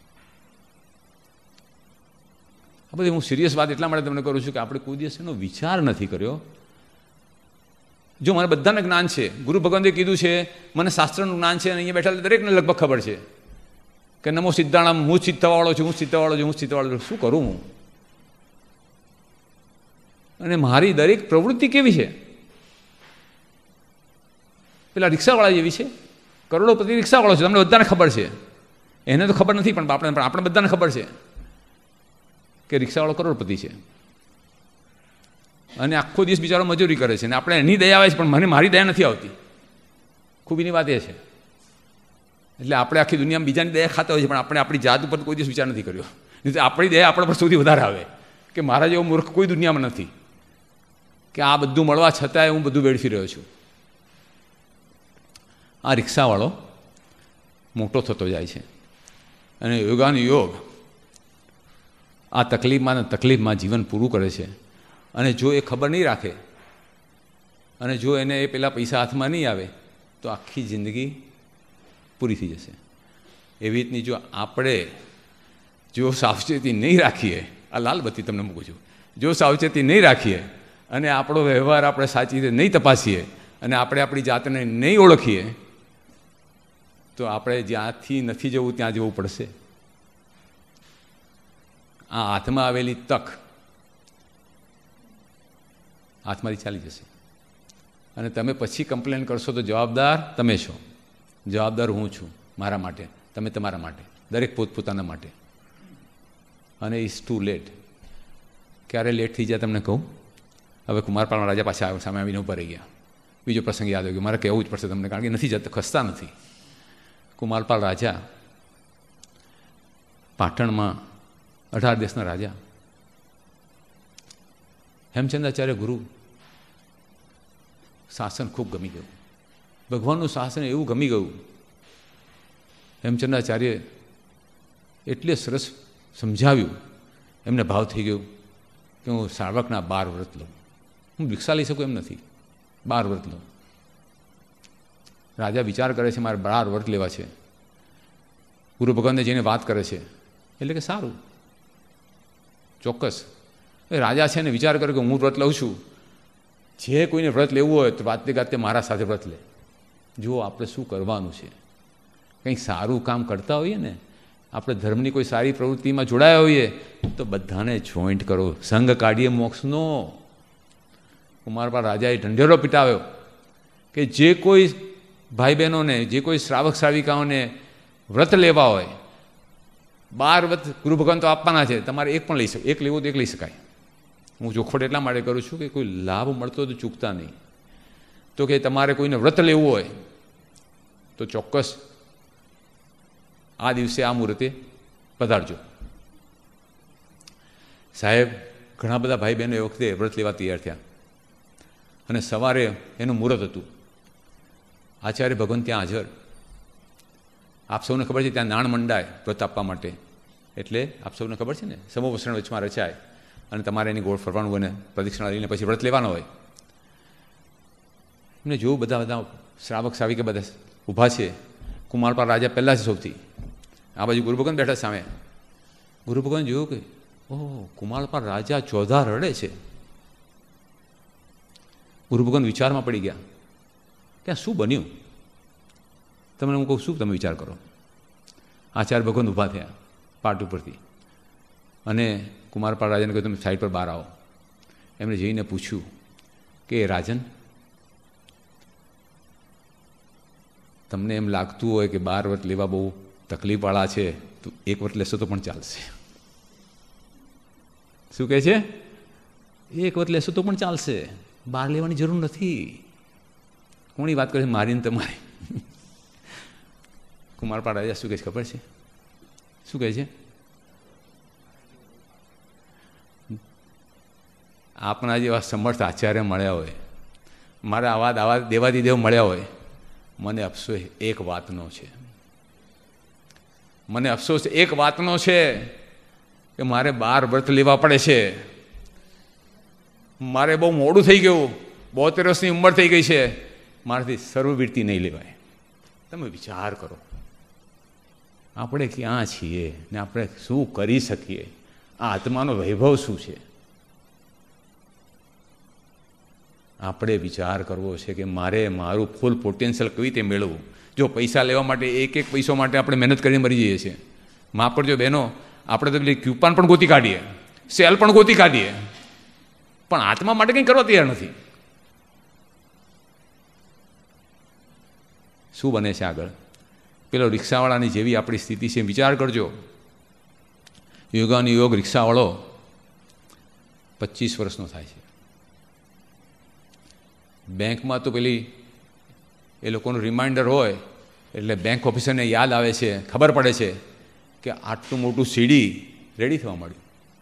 આ બધી હું સિરિયસ વાત એટલા માટે તમને કરું છું કે આપણે કોઈ દિવસ એનો વિચાર નથી કર્યો. જો મને બધાને જ્ઞાન છે, ગુરુ ભગવંતે કીધું છે, મને શાસ્ત્રનું જ્ઞાન છે, અને અહીંયા બેઠા દરેકને લગભગ ખબર છે કે નમો સિદ્ધાણામ, હું જ સિદ્ધવાળો છું, હું સિદ્ધવાળો છું, હું સિદ્ધવાળો છું. શું કરું હું? અને મારી દરેક પ્રવૃત્તિ કેવી છે? પેલા રિક્ષાવાળા જેવી છે. કરોડોપતિ રિક્ષાવાળો છે, તમને બધાને ખબર છે. એને તો ખબર નથી, પણ આપણે આપણે બધાને ખબર છે કે રિક્ષાવાળો કરોડપતિ છે. અને આખો દિવસ બિચારો મજૂરી કરે છે, અને આપણે એની દયા આવે છે, પણ મને મારી દયા નથી આવતી. ખૂબીની વાત એ છે. એટલે આપણે આખી દુનિયામાં બીજાની દયા ખાતા હોય છે, પણ આપણે આપણી જાત ઉપર કોઈ દિવસ વિચાર નથી કર્યો. નહીં તો આપણી દયા આપણા પર સૌથી વધારે આવે કે મારા જેવો મૂર્ખ કોઈ દુનિયામાં નથી, કે આ બધું મળવા છતાંય હું બધું વેડફી રહ્યો છું. આ રિક્ષાવાળો મોટો થતો જાય છે, અને યોગાનું યોગ આ તકલીફમાં ને તકલીફમાં જીવન પૂરું કરે છે. અને જો એ ખબર નહીં રાખે, અને જો એને એ પેલા પૈસા હાથમાં નહીં આવે, તો આખી જિંદગી પૂરી થઈ જશે. એવી રીતની જો આપણે જો સાવચેતી નહીં રાખીએ, આ લાલ બત્તી તમને મૂકું છું, જો સાવચેતી નહીં રાખીએ અને આપણો વ્યવહાર આપણે સાચી રીતે નહીં તપાસીએ, અને આપણે આપણી જાતને નહીં ઓળખીએ, તો આપણે જ્યાંથી નથી જવું ત્યાં જવું પડશે. આ હાથમાં આવેલી તક હાથમાંથી ચાલી જશે, અને તમે પછી કમ્પ્લેન કરશો તો જવાબદાર તમે છો. જવાબદાર હું છું મારા માટે, તમે તમારા માટે, દરેક પોતપોતાના માટે. અને ઇટ્સ ટુ લેટ. ક્યારે લેટ થઈ જાય તમને કહું. હવે કુમારપાળના રાજા પાછા આવ્યા, સામે આવીને ઊભા રહી ગયા. બીજો પ્રસંગ યાદ આવ્યો, મારે કહેવું જ પડશે તમને, કારણ કે નથી જતા, ખસતા નથી. કુમારપાળ રાજા, પાટણમાં અઢાર દેશના રાજા, હેમચંદ્રાચાર્ય ગુરુ શાસન ખૂબ ગમી ગયું. ભગવાનનું શાસન એવું ગમી ગયું. હેમચંદ્રાચાર્ય એટલે સરસ સમજાવ્યું, એમને ભાવ થઈ ગયું કે હું શ્રાવકના બાર વ્રત લઉં. હું ભિક્ષા લઈ શકું એમ નથી, બાર વ્રત લઉં. રાજા વિચાર કરે છે મારે બાર વ્રત લેવા છે. ગુરુ ભગવાનને જઈને વાત કરે છે, એટલે કે સારું, ચોક્કસ. એ રાજા છે ને વિચાર કરે કે હું વ્રત લઉં છું, જે કોઈને વ્રત લેવું હોય તો વાતે ગાતે મારા સાથે વ્રત લે. જુઓ આપણે શું કરવાનું છે. કંઈક સારું કામ કરતા હોઈએ ને, આપણે ધર્મની કોઈ સારી પ્રવૃત્તિમાં જોડાયા હોઈએ, તો બધાને જોઈન્ટ કરો. સંઘ કાઢીએ મોક્ષનો. કુમારપાળ રાજાએ ઢંઢેરો પીટાવ્યો કે જે કોઈ ભાઈ બહેનોને, જે કોઈ શ્રાવક શ્રાવિકાઓને વ્રત લેવા હોય, બાર વ્રત ગુરુ ભગવાન તો આપવાના છે, તમારે એક પણ લઈ શકો, એક લેવો તો એક લઈ શકાય. હું ચોખવટ એટલા માટે કરું છું કે કોઈ લાભ મળતો તો ચૂકતા નહીં. તો કે તમારે કોઈને વ્રત લેવું હોય તો ચોક્કસ આ દિવસે આ મુહૂર્તે પધારજો. સાહેબ, ઘણા બધા ભાઈ બહેનો એ વખતે વ્રત લેવા તૈયાર થયા, અને સવારે એનું મુહૂર્ત હતું. આચાર્ય ભગવાન ત્યાં હાજર. આપ સૌને ખબર છે ત્યાં નાણ મંડાય વ્રત આપવા માટે. એટલે આપ સૌને ખબર છે ને, સમૂહ વસણ વચમાં રચાય, અને તમારે એની ગોળ ફરવાનું હોય ને પ્રદક્ષિણા લઈને પછી વ્રત લેવાનો હોય. એમને જોવું બધા બધા શ્રાવક શ્રાવિકે બધા ઊભા છે. કુમારપાળ રાજા પહેલાં જ સૌથી. આ બાજુ ગુરુ ભગવાન બેઠા સામે. ગુરુ ભગવાન જોયું કે ઓહ, કુમારપાળ રાજા ચોધા રડે છે. ગુરુ ભગવાન વિચારમાં પડી ગયા કે આ શું બન્યું. તમને હું કહું, શું તમે વિચાર કરો. આચાર્ય ભગવાન ઊભા થયા પાટ ઉપરથી, અને કુમારપાળ રાજાને કહ્યું તમે સાઈડ પર બહાર આવો. એમણે જઈને પૂછ્યું કે રાજન, તમને એમ લાગતું હોય કે બાર વ્રત લેવા બહુ તકલીફવાળા છે, તો એક વ્રત લેશો તો પણ ચાલશે. શું કહે છે? એક વ્રત લેશો તો પણ ચાલશે, બાર લેવાની જરૂર નથી. કોની વાત કરે છે? મારી ને તમારી. કુમારપાળ રાજા શું કહે છે ખબર છે? શું કહે છે? આપણા જેવા સમર્થ આચાર્ય મળ્યા હોય, મારા આવા આવા દેવાદિદેવ મળ્યા હોય, મને અફસોસ એક વાતનો છે. મને અફસોસ એક વાતનો છે કે મારે બાર વ્રત લેવા પડે છે. મારે બહુ મોડું થઈ ગયું, બોતેર વર્ષની ઉંમર થઈ ગઈ છે, મારાથી સર્વવૃત્તિ નહીં લેવાય. તમે વિચાર કરો, આપણે ક્યાં છીએ ને આપણે શું કરી શકીએ? આ આત્માનો વૈભવ શું છે? આપણે વિચાર કરવો છે કે મારે મારું ફૂલ પોટેન્શિયલ કેવી રીતે મેળવવું. જો પૈસા લેવા માટે એક એક પૈસો માટે આપણે મહેનત કરીને મરી જઈએ છીએ. માફ કરજો બહેનો, આપણે તો પેલી ક્યુપાન પણ ગોતી કાઢીએ, સેલ પણ ગોતી કાઢીએ, પણ આત્મા માટે કંઈ કરવા તૈયાર નથી. શું બને છે આગળ? પેલો રિક્ષાવાળાની જેવી આપણી સ્થિતિ છે, વિચાર કરજો. યોગાની યોગ રિક્ષાવાળો પચીસ વર્ષનો થાય છે. બેંકમાં તો પેલી એ લોકોનું રિમાઇન્ડર હોય એટલે બેંક ઓફિસરને યાદ આવે છે, ખબર પડે છે કે આટલું મોટું સીડી રેડી થવા મળ્યું.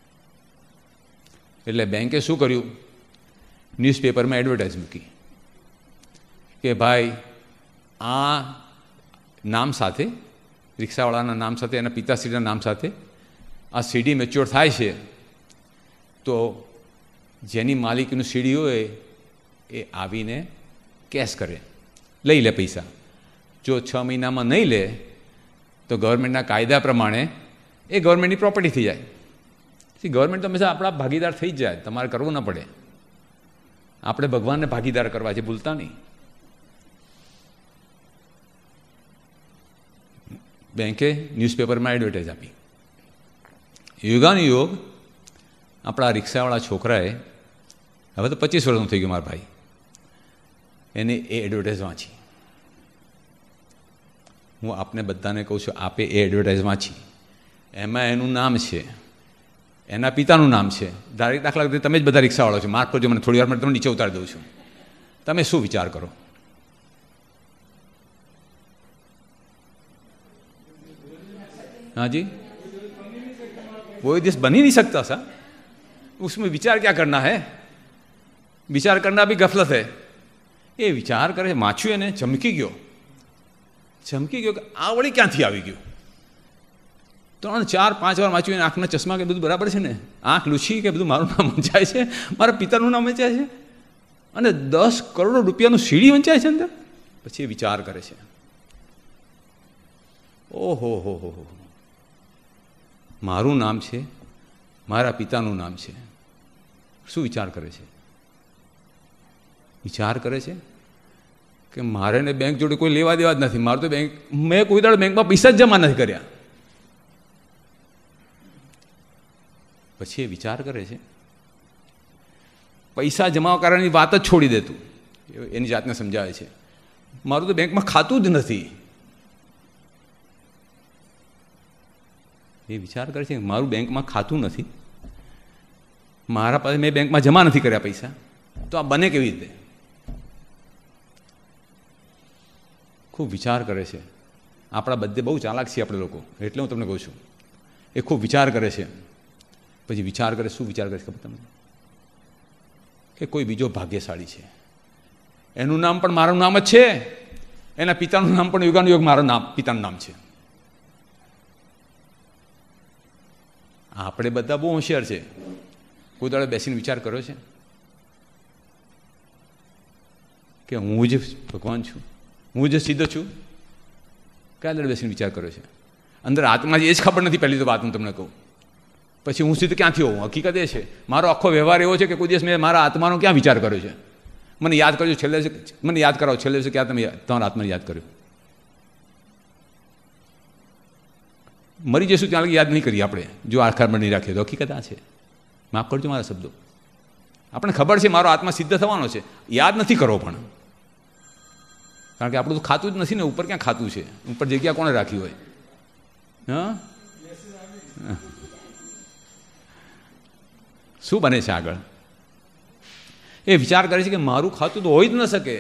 એટલે બેંકે શું કર્યું? ન્યૂઝપેપરમાં એડવર્ટાઇઝ મૂકી કે ભાઈ આ નામ સાથે, રિક્ષાવાળાના નામ સાથે, એના પિતાશ્રીના નામ સાથે આ સીડી મેચ્યોર થાય છે તો જેની માલિકીનું સીડી હોય એ આવીને કેશ કરે, લઈ લે પૈસા. જો છ મહિનામાં નહીં લે તો ગવર્મેન્ટના કાયદા પ્રમાણે એ ગવર્મેન્ટની પ્રોપર્ટી થઈ જાય. ગવર્મેન્ટ તો હંમેશા આપણા ભાગીદાર થઈ જ જાય, તમારે કરવું ન પડે. આપણે ભગવાનને ભાગીદાર કરવા છે, ભૂલતા નહીં. બેંકે ન્યૂઝપેપરમાં એડવર્ટાઇઝ આપી. યોગાની યોગ આપણા રિક્ષાવાળા છોકરાએ, હવે તો પચીસ વર્ષનું થઈ ગયું મારા ભાઈ, એને એ એડવર્ટાઇઝ વાંચી. હું આપને બધાને કહું છું, આપે એ એડવર્ટાઇઝ વાંચી. એમાં એનું નામ છે, એના પિતાનું નામ છે. દાખલા તરીકે તમે જ બધા રિક્ષાવાળો છો, માફ કરજો મને, થોડી વાર તમને નીચે ઉતારી દઉં છું. તમે શું વિચાર કરો? हाँ जी, वो दिस बन ही नहीं सकता सा. उसमें विचार क्या करना है? विचार करना भी गफलत है. એ વિચાર કરે છે, વાંચ્યું એને ચમકી ગયો, ચમકી ગયો કે આ વળી ક્યાંથી આવી ગયું. ત્રણ ચાર પાંચ વાર વાંચ્યું એને, આંખના ચશ્મા કે બધું બરાબર છે ને, આંખ લૂછી કે બધું મારું નામ વંચાય છે, મારા પિતાનું નામ વંચાય છે, અને દસ કરોડ રૂપિયાનું સીડી વંચાય છે અંદર. પછી એ વિચાર કરે છે, ઓહો હો હો હો, મારું નામ છે, મારા પિતાનું નામ છે. શું વિચાર કરે છે? વિચાર કરે છે કે મારે ને બેંક જોડે કોઈ લેવા દેવા જ નથી. મારું તો બેંક, મેં કોઈ દાડો બેંકમાં પૈસા જ જમા નથી કર્યા. પછી એ વિચાર કરે છે, પૈસા જમા કરવાની વાત જ છોડી દેતું, એની જાતને સમજાવે છે, મારું તો બેંકમાં ખાતું જ નથી. એ વિચાર કરે છે કે મારું બેંકમાં ખાતું નથી, મારા પાસે, મેં બેંકમાં જમા નથી કર્યા પૈસા, તો આ બને કેવી રીતે? ખૂબ વિચાર કરે છે. આપણા બધે બહુ ચાલાક છીએ આપણે લોકો, એટલે હું તમને કહું છું. એ ખૂબ વિચાર કરે છે. પછી વિચાર કરે, શું વિચાર કરે છે ખબર તમને? કે કોઈ બીજો ભાગ્યશાળી છે, એનું નામ પણ મારું નામ જ છે, એના પિતાનું નામ પણ યોગાનું યોગ મારું નામ, પિતાનું નામ છે. આપણે બધા બહુ હોશિયાર છે. કોઈ દાડે બેસીને વિચાર કર્યો છે કે હું જ ભગવાન છું, હું જ સિદ્ધ છું? કયા દાડે બેસીને વિચાર કર્યો છે? અંદર આત્મા એ જ ખબર નથી. પહેલી તો વાત હું તમને કહું, પછી હું સિદ્ધ ક્યાંથી હોઉં? હકીકત એ છે, મારો આખો વ્યવહાર એવો છે કે કોઈ દિવસ મેં મારા આત્માનો ક્યાં વિચાર કર્યો છે? મને યાદ કરજો છેલ્લે, મને યાદ કરાવો છેલ્લે દિવસે ક્યાં તમે તમારા આત્માને યાદ કર્યો? મરી જઈશું ત્યાં લગી યાદ નહીં કરીએ આપણે, જો આખારમાં નહીં રાખીએ તો. હકીકત આ છે, માફ કરજો મારા શબ્દો. આપણને ખબર છે મારો આત્મા સિદ્ધ થવાનો છે, યાદ નથી કરવો પણ, કારણ કે આપણું તો ખાતું જ નથી ને. ઉપર ક્યાં ખાતું છે? ઉપર જગ્યા કોણે રાખી હોય? હા, શું બને છે આગળ? એ વિચાર કરે છે કે મારું ખાતું તો હોઈ જ ન શકે.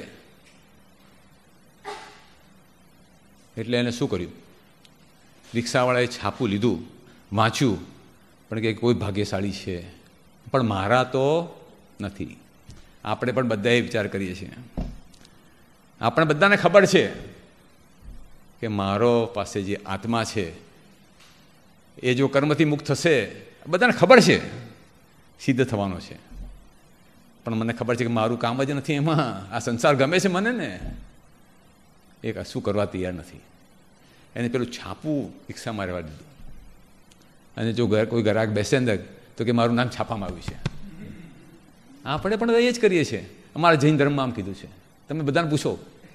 એટલે એને શું કર્યું? રિક્ષાવાળાએ છાપું લીધું, વાંચ્યું, પણ કે કોઈ ભાગ્યશાળી છે, પણ મારા તો નથી. આપણે પણ બધાએ વિચાર કરીએ છીએ. આપણે બધાને ખબર છે કે મારો પાસે જે આત્મા છે એ જો કર્મથી મુક્ત થશે, બધાને ખબર છે સિદ્ધ થવાનો છે, પણ મને ખબર છે કે મારું કામ જ નથી એમાં. આ સંસાર ગમે છે મને ને, એ શું કરવા તૈયાર નથી. એને પેલું છાપું રિક્ષામાં રહેવા દીધું, અને જો ઘર કોઈ ગ્રાહક બેસે અંદર તો કે મારું નામ છાપામાં આવ્યું છે. આપણે પણ એ જ કરીએ છીએ. અમારા જૈન ધર્મમાં આમ કીધું છે. તમે બધાને પૂછો,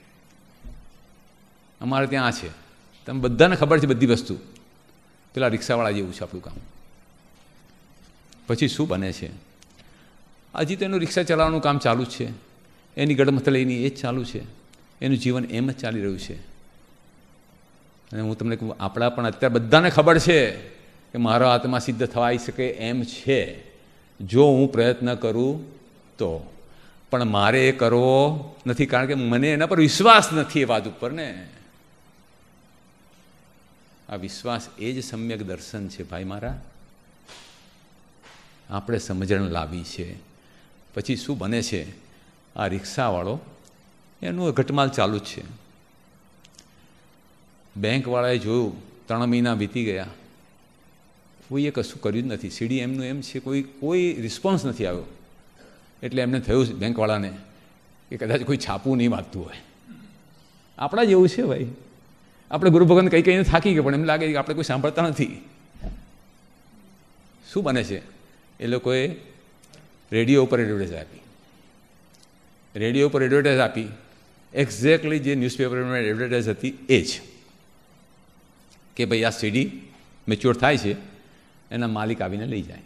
અમારે ત્યાં આ છે, તમે બધાને ખબર છે બધી વસ્તુ. પેલા રિક્ષાવાળા જેવું છે આપણું કામ. પછી શું બને છે? હજી તો એનું રિક્ષા ચલાવવાનું કામ ચાલુ જ છે, એની ગડમથલઈની એ જ ચાલુ છે, એનું જીવન એમ જ ચાલી રહ્યું છે. અને હું તમને કહું, આપણા પણ અત્યારે બધાને ખબર છે કે મારો આત્મા સિદ્ધ થવાઈ શકે એમ છે જો હું પ્રયત્ન કરું તો, પણ મારે એ કરવો નથી, કારણ કે મને એના પર વિશ્વાસ નથી એ વાત ઉપર ને. આ વિશ્વાસ એ જ સમ્યક દર્શન છે ભાઈ મારા. આપણે સમજણ લાવી છે. પછી શું બને છે, આ રિક્ષાવાળો એનું ઘટમાલ ચાલુ જ છે. બેંકવાળાએ જોયું ત્રણ મહિના વીતી ગયા, કોઈએ કશું કર્યું જ નથી, સીડી એમનું એમ છે, કોઈ કોઈ રિસ્પોન્સ નથી આવ્યો. એટલે એમને થયું બેંકવાળાને કે કદાચ કોઈ છાપવું નહીં માગતું હોય. આપણા જેવું છે ભાઈ, આપણે ગુરુ ભગવાન કંઈ કહીને થાકી ગયા, પણ એમ લાગે કે આપણે કોઈ સાંભળતા નથી. શું બને છે, એ લોકોએ રેડિયો ઉપર એડવર્ટાઈઝ આપી. રેડિયો ઉપર એડવર્ટાઈઝ આપી એક્ઝેક્ટલી જે ન્યૂઝપેપરમાં એડવર્ટાઈઝ હતી એ જ, કે ભાઈ આ સીડી મેચ્યોર થાય છે, એના માલિક આવીને લઈ જાય.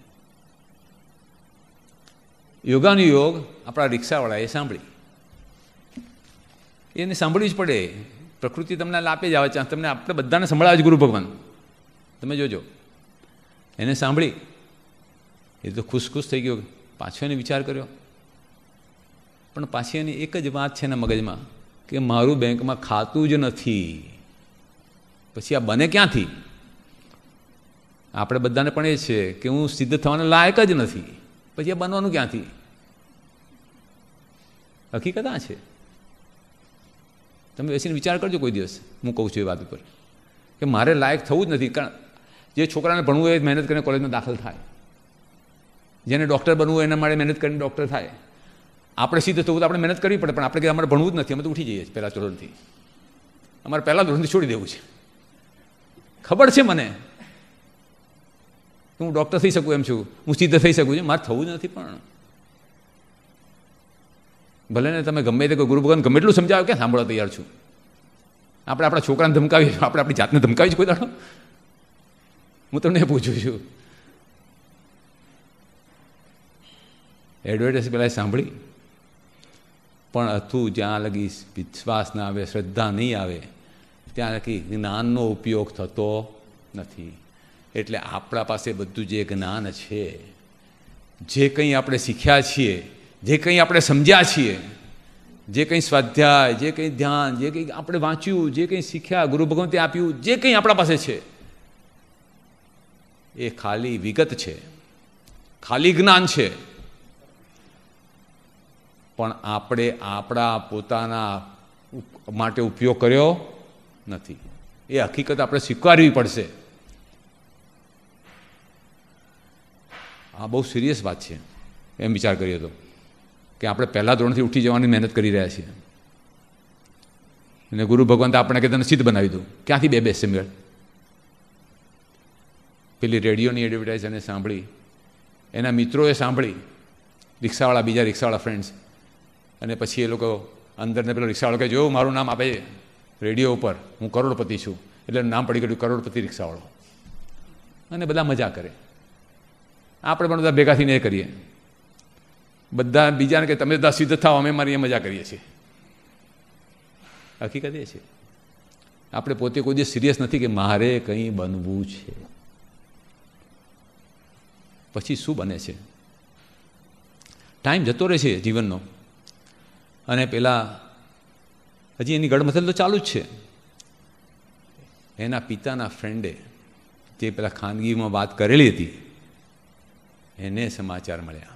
યોગાનું યોગ આપણા રિક્ષાવાળાએ સાંભળી. એને સાંભળવી જ પડે, પ્રકૃતિ તમને આપે જ આવે છે, તમને આપણે બધાને સંભળાવે છે ગુરુ ભગવાન, તમે જોજો. એને સાંભળી, એ તો ખુશ ખુશ થઈ ગયો, પાછો એને વિચાર કર્યો, પણ પાછી એની એક જ વાત છે એના મગજમાં કે મારું બેંકમાં ખાતું જ નથી, પછી આ બને ક્યાંથી? આપણે બધાને પણ એ છે કે હું સિદ્ધ થવાને લાયક જ નથી, પછી આ બનવાનું ક્યાંથી? હકીકત આ છે. તમે બેસીને વિચાર કરજો કોઈ દિવસ, હું કહું છું એ વાત ઉપર, કે મારે લાયક થવું જ નથી. કારણ જે છોકરાને ભણવું હોય મહેનત કરીને કોલેજમાં દાખલ થાય, જેને ડૉક્ટર બનવું હોય એના માટે મહેનત કરીને ડૉક્ટર થાય. આપણે સિદ્ધ થવું તો આપણે મહેનત કરવી પડે, પણ આપણે કે અમારે ભણવું જ નથી, અમે તો ઉઠી જઈએ પહેલાં ધોરણથી, અમારે પહેલાં ધોરણથી છોડી દેવું છે. ખબર છે મને કે હું ડૉક્ટર થઈ શકું એમ છું, હું સિદ્ધ થઈ શકું છું, મારે થવું જ નથી. પણ ભલે ને તમે ગમે તે ગુરુ ભગવાન ગમે એટલું સમજાવો, ક્યાં સાંભળવા તૈયાર છું? આપણે આપણા છોકરાને ધમકાવીએ, આપણે આપણી જાતને ધમકાવી કોઈ દાડો? હું તમને પૂછું છું. એડવર્ટાઈઝ પહેલાં સાંભળી, પણ હતું જ્યાં લગી વિશ્વાસ ના આવે, શ્રદ્ધા નહીં આવે, ત્યાં લગી જ્ઞાનનો ઉપયોગ થતો નથી. એટલે આપણા પાસે બધું જે જ્ઞાન છે, જે કંઈ આપણે શીખ્યા છીએ, જે કંઈ આપણે સમજ્યા છીએ, જે કંઈ સ્વાધ્યાય, જે કંઈ ધ્યાન, જે કંઈ આપણે વાંચ્યું, જે કંઈ શીખ્યા, ગુરુ ભગવંતે આપ્યું, જે કંઈ આપણા પાસે છે એ ખાલી વિગત છે, ખાલી જ્ઞાન છે. પણ આપણે આપણા પોતાના માટે ઉપયોગ કર્યો નથી. એ હકીકત આપણે સ્વીકારવી પડશે. આ બહુ સિરિયસ વાત છે એમ વિચાર કરીએ તો, કે આપણે પહેલાં ધોરણથી ઉઠી જવાની મહેનત કરી રહ્યા છીએ, અને ગુરુ ભગવાન આપણે કે તને સિદ્ધ બનાવી દઉં. ક્યાંથી બે બેસે મેળ? પેલી રેડિયોની એડવર્ટાઈઝ એને સાંભળી, એના મિત્રોએ સાંભળી, રિક્ષાવાળા, બીજા રિક્ષાવાળા ફ્રેન્ડ્સ, અને પછી એ લોકો અંદરને પેલો રિક્ષાવાળો કે જો મારું નામ આપે રેડિયો ઉપર, હું કરોડપતિ છું, એટલે નામ પડી ગયું કરોડપતિ રિક્ષાવાળો. અને બધા મજા કરે. આપણે પણ બધા ભેગા થઈને એ કરીએ, બધા બીજાને કે તમે બધા સિદ્ધ થાવ, અમે મારી એ મજા કરીએ છીએ. હકીકત એ છે આપણે પોતે કોઈ દિવસ સિરિયસ નથી કે મારે કંઈ બનવું છે. પછી શું બને છે? ટાઈમ જતો રહે છે જીવનનો, અને પેલા હજી એની ગડમથલ તો ચાલુ જ છે. એના પિતાના ફ્રેન્ડે જે પેલા ખાનગીમાં વાત કરેલી હતી, એને સમાચાર મળ્યા.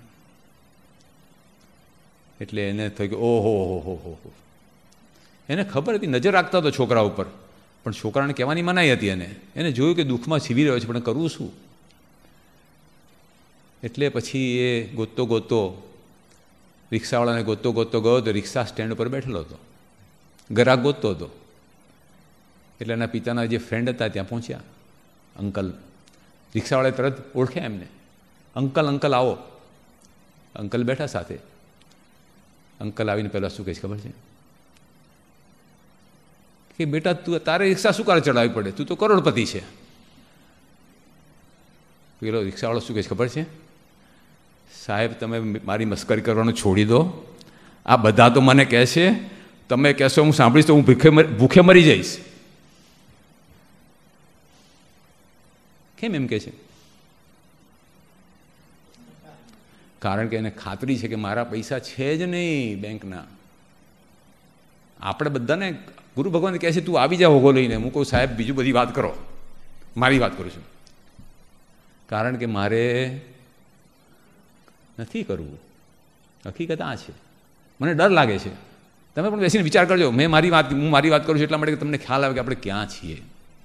એટલે એને થયું કે ઓહો હો હો હો હો. એને ખબર હતી, નજર રાખતા હતો છોકરા ઉપર, પણ છોકરાને કહેવાની મનાઈ હતી. એને એને જોયું કે દુઃખમાં જીવી રહ્યો છે, પણ કરવું શું? એટલે પછી એ ગોતતો ગોતતો રિક્ષાવાળાને ગોતતો ગોતતો ગયો તો રિક્ષા સ્ટેન્ડ ઉપર બેઠેલો હતો, ગ્રાહક ગોતતો હતો. એટલે એના પિતાના જે ફ્રેન્ડ હતા ત્યાં પહોંચ્યા. અંકલ, રિક્ષાવાળાએ તરત ઓળખ્યા એમને. અંકલ અંકલ આવો. અંકલ બેઠા સાથે. અંકલ આવીને પહેલાં શું કહે છે ખબર છે? કે બેટા તું તારે રિક્ષા શું કારે ચડાવવી પડે, તું તો કરોડપતિ છે. પેલો રિક્ષાવાળો શું કહે છે ખબર છે? સાહેબ તમે મારી મસ્કરી કરવાનું છોડી દો, આ બધા તો મને કહે છે, તમે કહેશો હું સાંભળીશ તો હું ભૂખે ભૂખે મરી જઈશ. કેમ એમ કહે છે? કારણ કે એને ખાતરી છે કે મારા પૈસા છે જ નહીં બેંકના. આપણે બધાને ગુરુ ભગવાન કહે છે તું આવી જા હોગો લઈને. હું કહું સાહેબ બીજું બધી વાત કરો, મારી વાત કરું છું. કારણ કે મારે નથી કરવું. હકીકત આ છે, મને ડર લાગે છે. તમે પણ બેસીને વિચાર કરજો. મેં મારી વાત હું મારી વાત કરું છું એટલા માટે કે તમને ખ્યાલ આવે કે આપણે ક્યાં છીએ.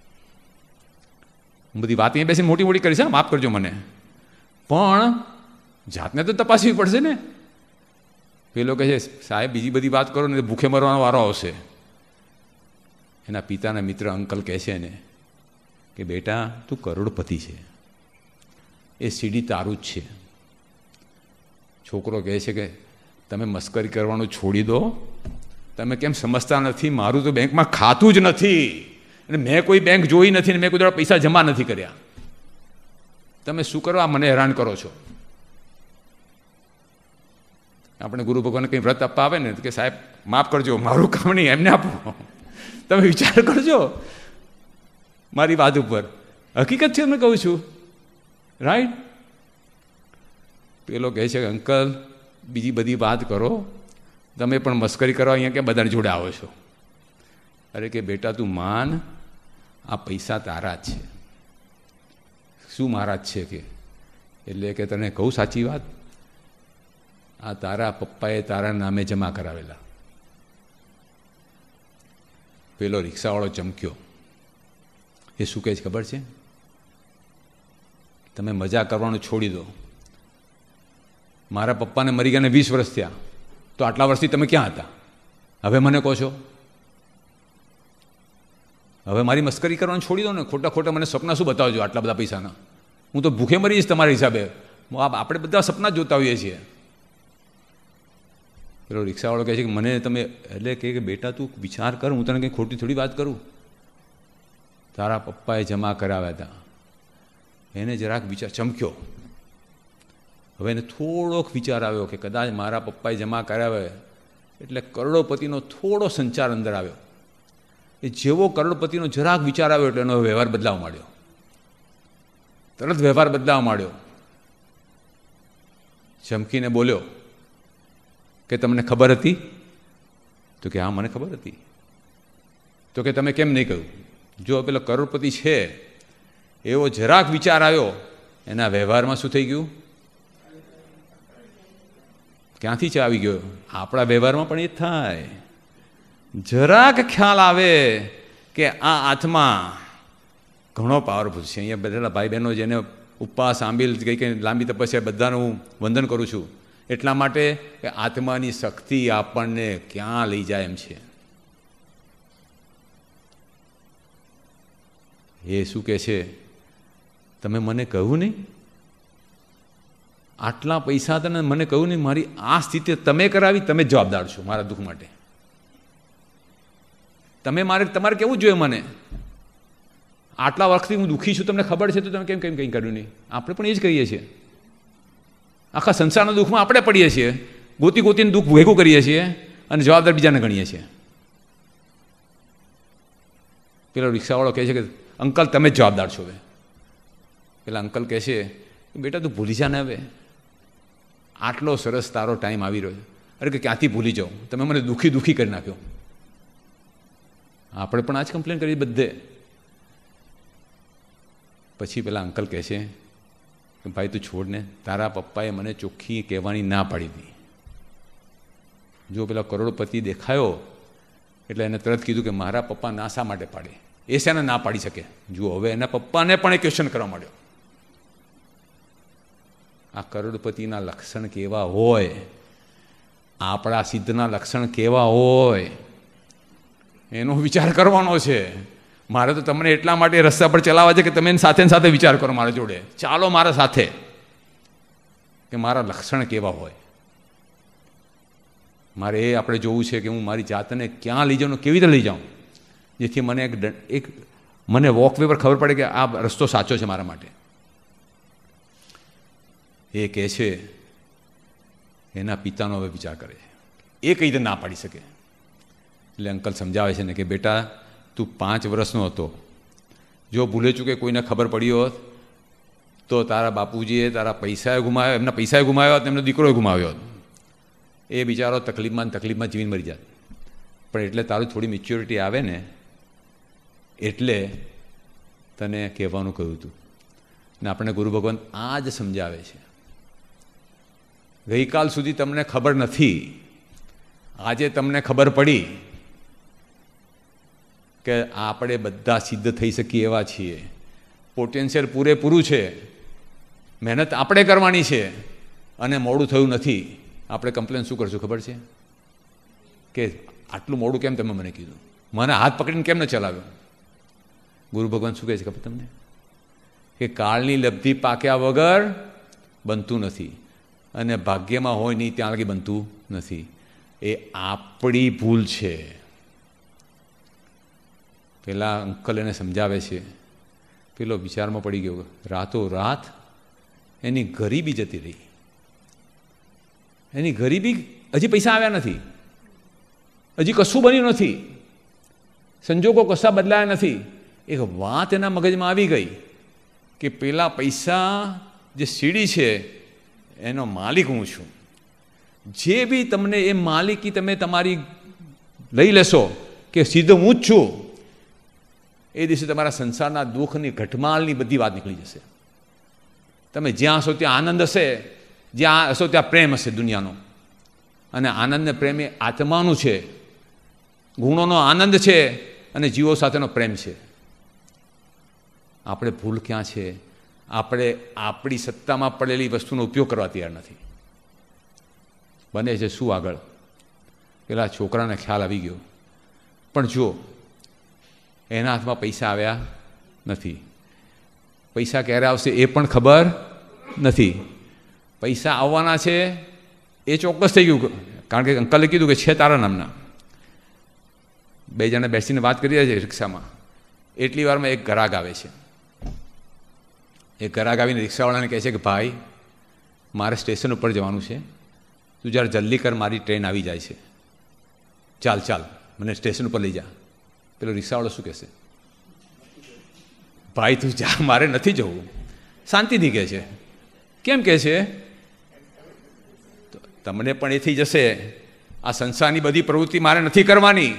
હું બધી વાત અહીંયા બેસીને મોટી મોટી કરીશ, માફ કરજો મને, પણ જાતને તો તપાસવી પડશે ને. પેલો કહે છે સાહેબ બીજી બધી વાત કરો ને ભૂખે મરવાનો વારો આવશે. એના પિતાના મિત્ર અંકલ કહે છે ને કે બેટા તું કરોડપતિ છે, એ સીડી તારું જ છે. છોકરો કહે છે કે તમે મસ્કરી કરવાનું છોડી દો, તમે કેમ સમજતા નથી, મારું તો બેંકમાં ખાતું જ નથી અને મેં કોઈ બેંક જોઈ નથી ને મેં કોઈ દાડો પૈસા જમા નથી કર્યા. તમે શું કરવા મને હેરાન કરો છો? આપણે ગુરુ ભગવાનને કંઈ વ્રત આપવા આવે ને કે સાહેબ માફ કરજો, મારું કામ નહીં, એમને આપો. તમે વિચાર કરજો મારી વાત ઉપર. હકીકત છે, મેં કહું છું, રાઈટ. પેલો કહે છે કે અંકલ બીજી બધી વાત કરો, તમે પણ મસ્કરી કરવા અહીંયા કે બધાની જોડે આવો છો. અરે કે બેટા તું માન, આ પૈસા તારા જ છે. શું મારા જ છે કે? એટલે કે તને કહું સાચી વાત, આ તારા પપ્પાએ તારા નામે જમા કરાવેલા. પેલો રિક્ષાવાળો ચમક્યો. એ શું કહે છે ખબર છે? તમે મજા કરવાનું છોડી દો. મારા પપ્પાને મરી ગયા ને વીસ વર્ષ થયા, તો આટલા વર્ષથી તમે ક્યાં હતા? હવે મને કહો છો? હવે મારી મસ્કરી કરવાનું છોડી દો ને. ખોટા ખોટા મને સપના શું બતાવજો આટલા બધા પૈસાના? હું તો ભૂખે મરી જઈશ તમારા હિસાબે. આપણે બધા સપના જોતા હોઈએ છીએ. પેલો રિક્ષાવાળો કહે છે કે મને તમે એટલે કે બેટા તું વિચાર કર, હું તને કંઈ ખોટી થોડી વાત કરું. તારા પપ્પાએ જમા કરાવ્યા હતા. એને જરાક વિચાર ચમક્યો. હવે એને થોડોક વિચાર આવ્યો કે કદાચ મારા પપ્પાએ જમા કરાવ્યા એટલે કરોડોપતિનો થોડો સંચાર અંદર આવ્યો. એ જેવો કરોડપતિનો જરાક વિચાર આવ્યો એટલે એનો વ્યવહાર બદલાવા માંડ્યો. તરત વ્યવહાર બદલાવા માંડ્યો. ચમકીને બોલ્યો કે તમને ખબર હતી? તો કે હા મને ખબર હતી. તો કે તમે કેમ નહીં કહ્યું? જો પેલો કરોડપતિ છે એવો જરાક વિચાર આવ્યો, એના વ્યવહારમાં શું થઈ ગયું? ક્યાંથી છે આવી ગયો? આપણા વ્યવહારમાં પણ એ જ થાય. જરાક ખ્યાલ આવે કે આ આત્મા ઘણો પાવરફુલ છે. અહીંયા બધા ભાઈ બહેનો જેને ઉપવાસ આંબીલ કંઈ કંઈ લાંબી તપસ્યા બધાનું હું વંદન કરું છું એટલા માટે કે આત્માની શક્તિ આપણને ક્યાં લઈ જાય એમ છે. એ શું કહે છે? તમે મને કહ્યું નહીં, આટલા પૈસા તને મને કહ્યું નહીં, મારી આ સ્થિતિ તમે કરાવી, તમે જવાબદાર છો મારા દુઃખ માટે. તમે મારે તમારે કેવું જોઈએ મને? આટલા વર્ષથી હું દુઃખી છું, તમને ખબર છે, તો તમે કેમ કેમ કંઈ કર્યું નહીં? આપણે પણ એ જ કહીએ છીએ. આખા સંસારના દુઃખમાં આપણે પડીએ છીએ, ગોતી ગોતીને દુઃખ ભેગું કરીએ છીએ અને જવાબદાર બીજાને ગણીએ છીએ. પેલો રિક્ષાવાળો કહે છે કે અંકલ તમે જ જવાબદાર છો. હવે પેલા અંકલ કહે છે બેટા તું ભૂલી જા ને, હવે આટલો સરસ તારો ટાઈમ આવી રહ્યો. અરે કે ક્યાંથી ભૂલી જાઉં, તમે મને દુઃખી દુઃખી કરી નાખ્યો. આપણે પણ આ જ કમ્પ્લેન કરી બધે. પછી પેલા અંકલ કહે છે કે ભાઈ તું છોડ ને, તારા પપ્પાએ મને ચોખ્ખી કહેવાની ના પાડી હતી. જો પેલા કરોડપતિ દેખાયો એટલે એને તરત કીધું કે મારા પપ્પા ના શા માટે પાડે? એ શેને ના પાડી શકે? જુઓ હવે એના પપ્પાને પણ એ ક્વેશ્ચન કરવા માંડ્યો. આ કરોડપતિના લક્ષણ કેવા હોય, આપણા સિદ્ધના લક્ષણ કેવા હોય, એનો વિચાર કરવાનો છે. મારે તો તમને એટલા માટે રસ્તા પર ચલાવવા છે કે તમે સાથે સાથે વિચાર કરો મારા જોડે, ચાલો મારા સાથે, કે મારા લક્ષણ કેવા હોય. મારે એ આપણે જોવું છે કે હું મારી જાતને ક્યાં લઈ જાઉં, કેવી રીતે લઈ જાઉં, જેથી મને એક એક મને વોકવે પર ખબર પડે કે આ રસ્તો સાચો છે મારા માટે. એ કહે છે એના પિતાનો હવે વિચાર કરે છે. એ કઈ રીતે ના પાડી શકે? એટલે અંકલ સમજાવે છે ને કે બેટા, તું પાંચ વર્ષનો હતો, જો ભૂલે ચૂકે કોઈને ખબર પડી હોત તો તારા બાપુજીએ તારા પૈસાએ ગુમાવ્યો, એમના પૈસાએ ગુમાવ્યો હોત, એમનો દીકરોએ ગુમાવ્યો હોત. એ બિચારો તકલીફમાં તકલીફમાં જીવીને મરી જાત. પણ એટલે તારું થોડી મેચ્યોરિટી આવે ને એટલે તને કહેવાનું કહ્યું હતું. ને આપણે ગુરુ ભગવાન આ જ સમજાવે છે. ગઈકાલ સુધી તમને ખબર નથી, આજે તમને ખબર પડી કે આપણે બધા સિદ્ધ થઈ શકીએ એવા છીએ, પોટેન્શિયલ પૂરેપૂરું છે, મહેનત આપણે કરવાની છે અને મોડું થયું નથી. આપણે કમ્પ્લેન શું કરશું ખબર છે? કે આટલું મોડું કેમ તમે મને કીધું, મને હાથ પકડીને કેમ ન ચલાવ્યો? ગુરુ ભગવાન શું કહે છે ખબર તમને? કે કાળની લબ્ધિ પાક્યા વગર બનતું નથી અને ભાગ્યમાં હોય નહીં ત્યાં લગી બનતું નથી. એ આપણી ભૂલ છે. પેલા અંકલ એને સમજાવે છે, પેલો વિચારમાં પડી ગયો. રાતો રાત એની ગરીબી જતી રહી. એની ગરીબી, હજી પૈસા આવ્યા નથી, હજી કશું બન્યું નથી, સંજોગો કશા બદલાયા નથી. એક વાત એના મગજમાં આવી ગઈ કે પેલા પૈસા જે સીડી છે એનો માલિક હું છું. જે બી તમને એ માલિકી તમે તમારી લઈ લેશો કે સીધો હું જ છું, એ દિવસે તમારા સંસારના દુઃખની ઘટમાળની બધી વાત નીકળી જશે. તમે જ્યાં હશો ત્યાં આનંદ હશે, જ્યાં હશો ત્યાં પ્રેમ હશે દુનિયાનો. અને આનંદ ને પ્રેમ એ આત્માનું છે, ગુણોનો આનંદ છે અને જીવો સાથેનો પ્રેમ છે. આપણે ભૂલ ક્યાં છે? આપણે આપણી સત્તામાં પડેલી વસ્તુનો ઉપયોગ કરવા તૈયાર નથી. બને છે શું આગળ? પેલા છોકરાને ખ્યાલ આવી ગયો, પણ જો એના હાથમાં પૈસા આવ્યા નથી, પૈસા ક્યારે આવશે એ પણ ખબર નથી. પૈસા આવવાના છે એ ચોક્કસ થઈ ગયું, કારણ કે અંકલે કીધું કે છે તારા નામના. બે જણા બેસીને વાત કરી રહ્યા છે રિક્ષામાં. એટલી વારમાં એક ગ્રાહક આવે છે. એ ગ્રાહક આવીને રિક્ષાવાળાને કહે છે કે ભાઈ, મારે સ્ટેશન ઉપર જવાનું છે, તું જ્યારે જલ્દી કર, મારી ટ્રેન આવી જાય છે, ચાલ ચાલ મને સ્ટેશન ઉપર લઈ જા. પેલો રિક્ષાવાળો શું કહેશે? ભાઈ તું જા, મારે નથી જવું. શાંતિથી કહે છે. કેમ કહે છે? તમને પણ એ થઈ જશે, આ સંસારની બધી પ્રવૃત્તિ મારે નથી કરવાની,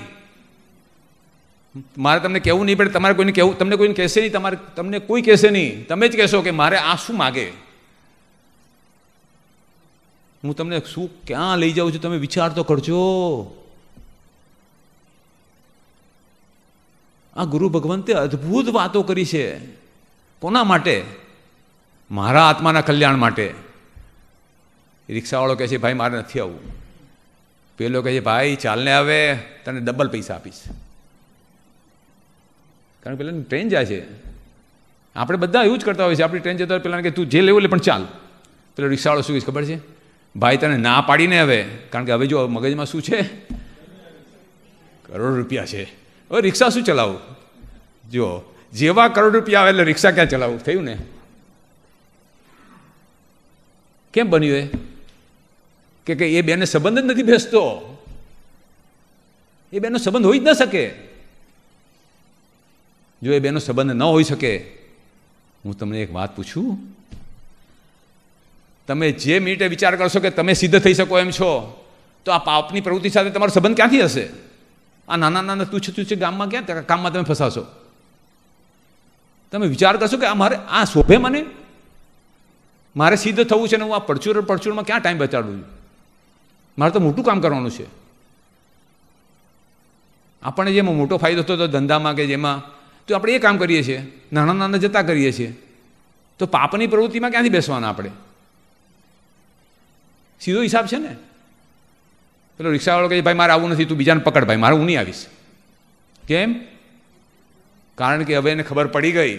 મારે તમને કહેવું નહીં પડે, તમારે કોઈને કહેવું, તમને કોઈને કહેશે નહીં, તમારે તમને કોઈ કહેશે નહીં, તમે જ કહેશો કે મારે આ શું માગે, હું તમને શું ક્યાં લઈ જાઉં છું, તમે વિચાર તો કરજો. આ ગુરુ ભગવંતે અદ્ભુત વાતો કરી છે. કોના માટે? મારા આત્માના કલ્યાણ માટે. રિક્ષાવાળો કહે છે ભાઈ મારે નથી આવવું. પેલો કહે છે ભાઈ ચાલને આવે, તને ડબલ પૈસા આપીશ. કારણ કે પેલાની ટ્રેન જાય છે. આપણે બધા એવું જ કરતા હોય છે. આપણી ટ્રેન જતા હોય પેલાને કે તું જે લેવું લે પણ ચાલ. પેલો રિક્ષાવાળો શું કહીશ ખબર છે? ભાઈ તને ના પાડીને હવે, કારણ કે હવે જો મગજમાં શું છે, કરોડ રૂપિયા છે, હવે રિક્ષા શું ચલાવું? જો જેવા કરોડ રૂપિયા આવે એટલે રિક્ષા ક્યાં ચલાવું? થયું ને? કેમ બન્યું એ? કે એ બેને સંબંધ જ નથી બેસતો. એ બેનો સંબંધ હોઈ જ ન શકે. જો એ બેનો સંબંધ ન હોઈ શકે, હું તમને એક વાત પૂછું, તમે જે મિનિટે વિચાર કરશો કે તમે સિદ્ધ થઈ શકો એમ છો, તો આ પાપની પ્રવૃત્તિ સાથે તમારો સંબંધ ક્યાંથી હશે? આ નાના નાના તુચ્છ તુચ્છ ગામમાં ક્યાં કામમાં તમે ફસાશો? તમે વિચાર કરશો કે આ મારે આ શોભે, મને મારે સિદ્ધ થવું છે ને હું આ પરચુર પરચુરમાં ક્યાં ટાઈમ બચાડું છું? મારે તો મોટું કામ કરવાનું છે. આપણને જેમાં મોટો ફાયદો થતો ધંધામાં કે જેમાં, તો આપણે એ કામ કરીએ છીએ, નાના નાના જતા કરીએ છીએ. તો પાપની પ્રવૃત્તિમાં ક્યાંથી બેસવાના આપણે? સીધો હિસાબ છે ને. પેલો રિક્ષાવાળો કહે ભાઈ મારે આવું નથી, તું બીજાને પકડ, ભાઈ મારે હું નહીં આવીશ. કેમ? કારણ કે હવે એને ખબર પડી ગઈ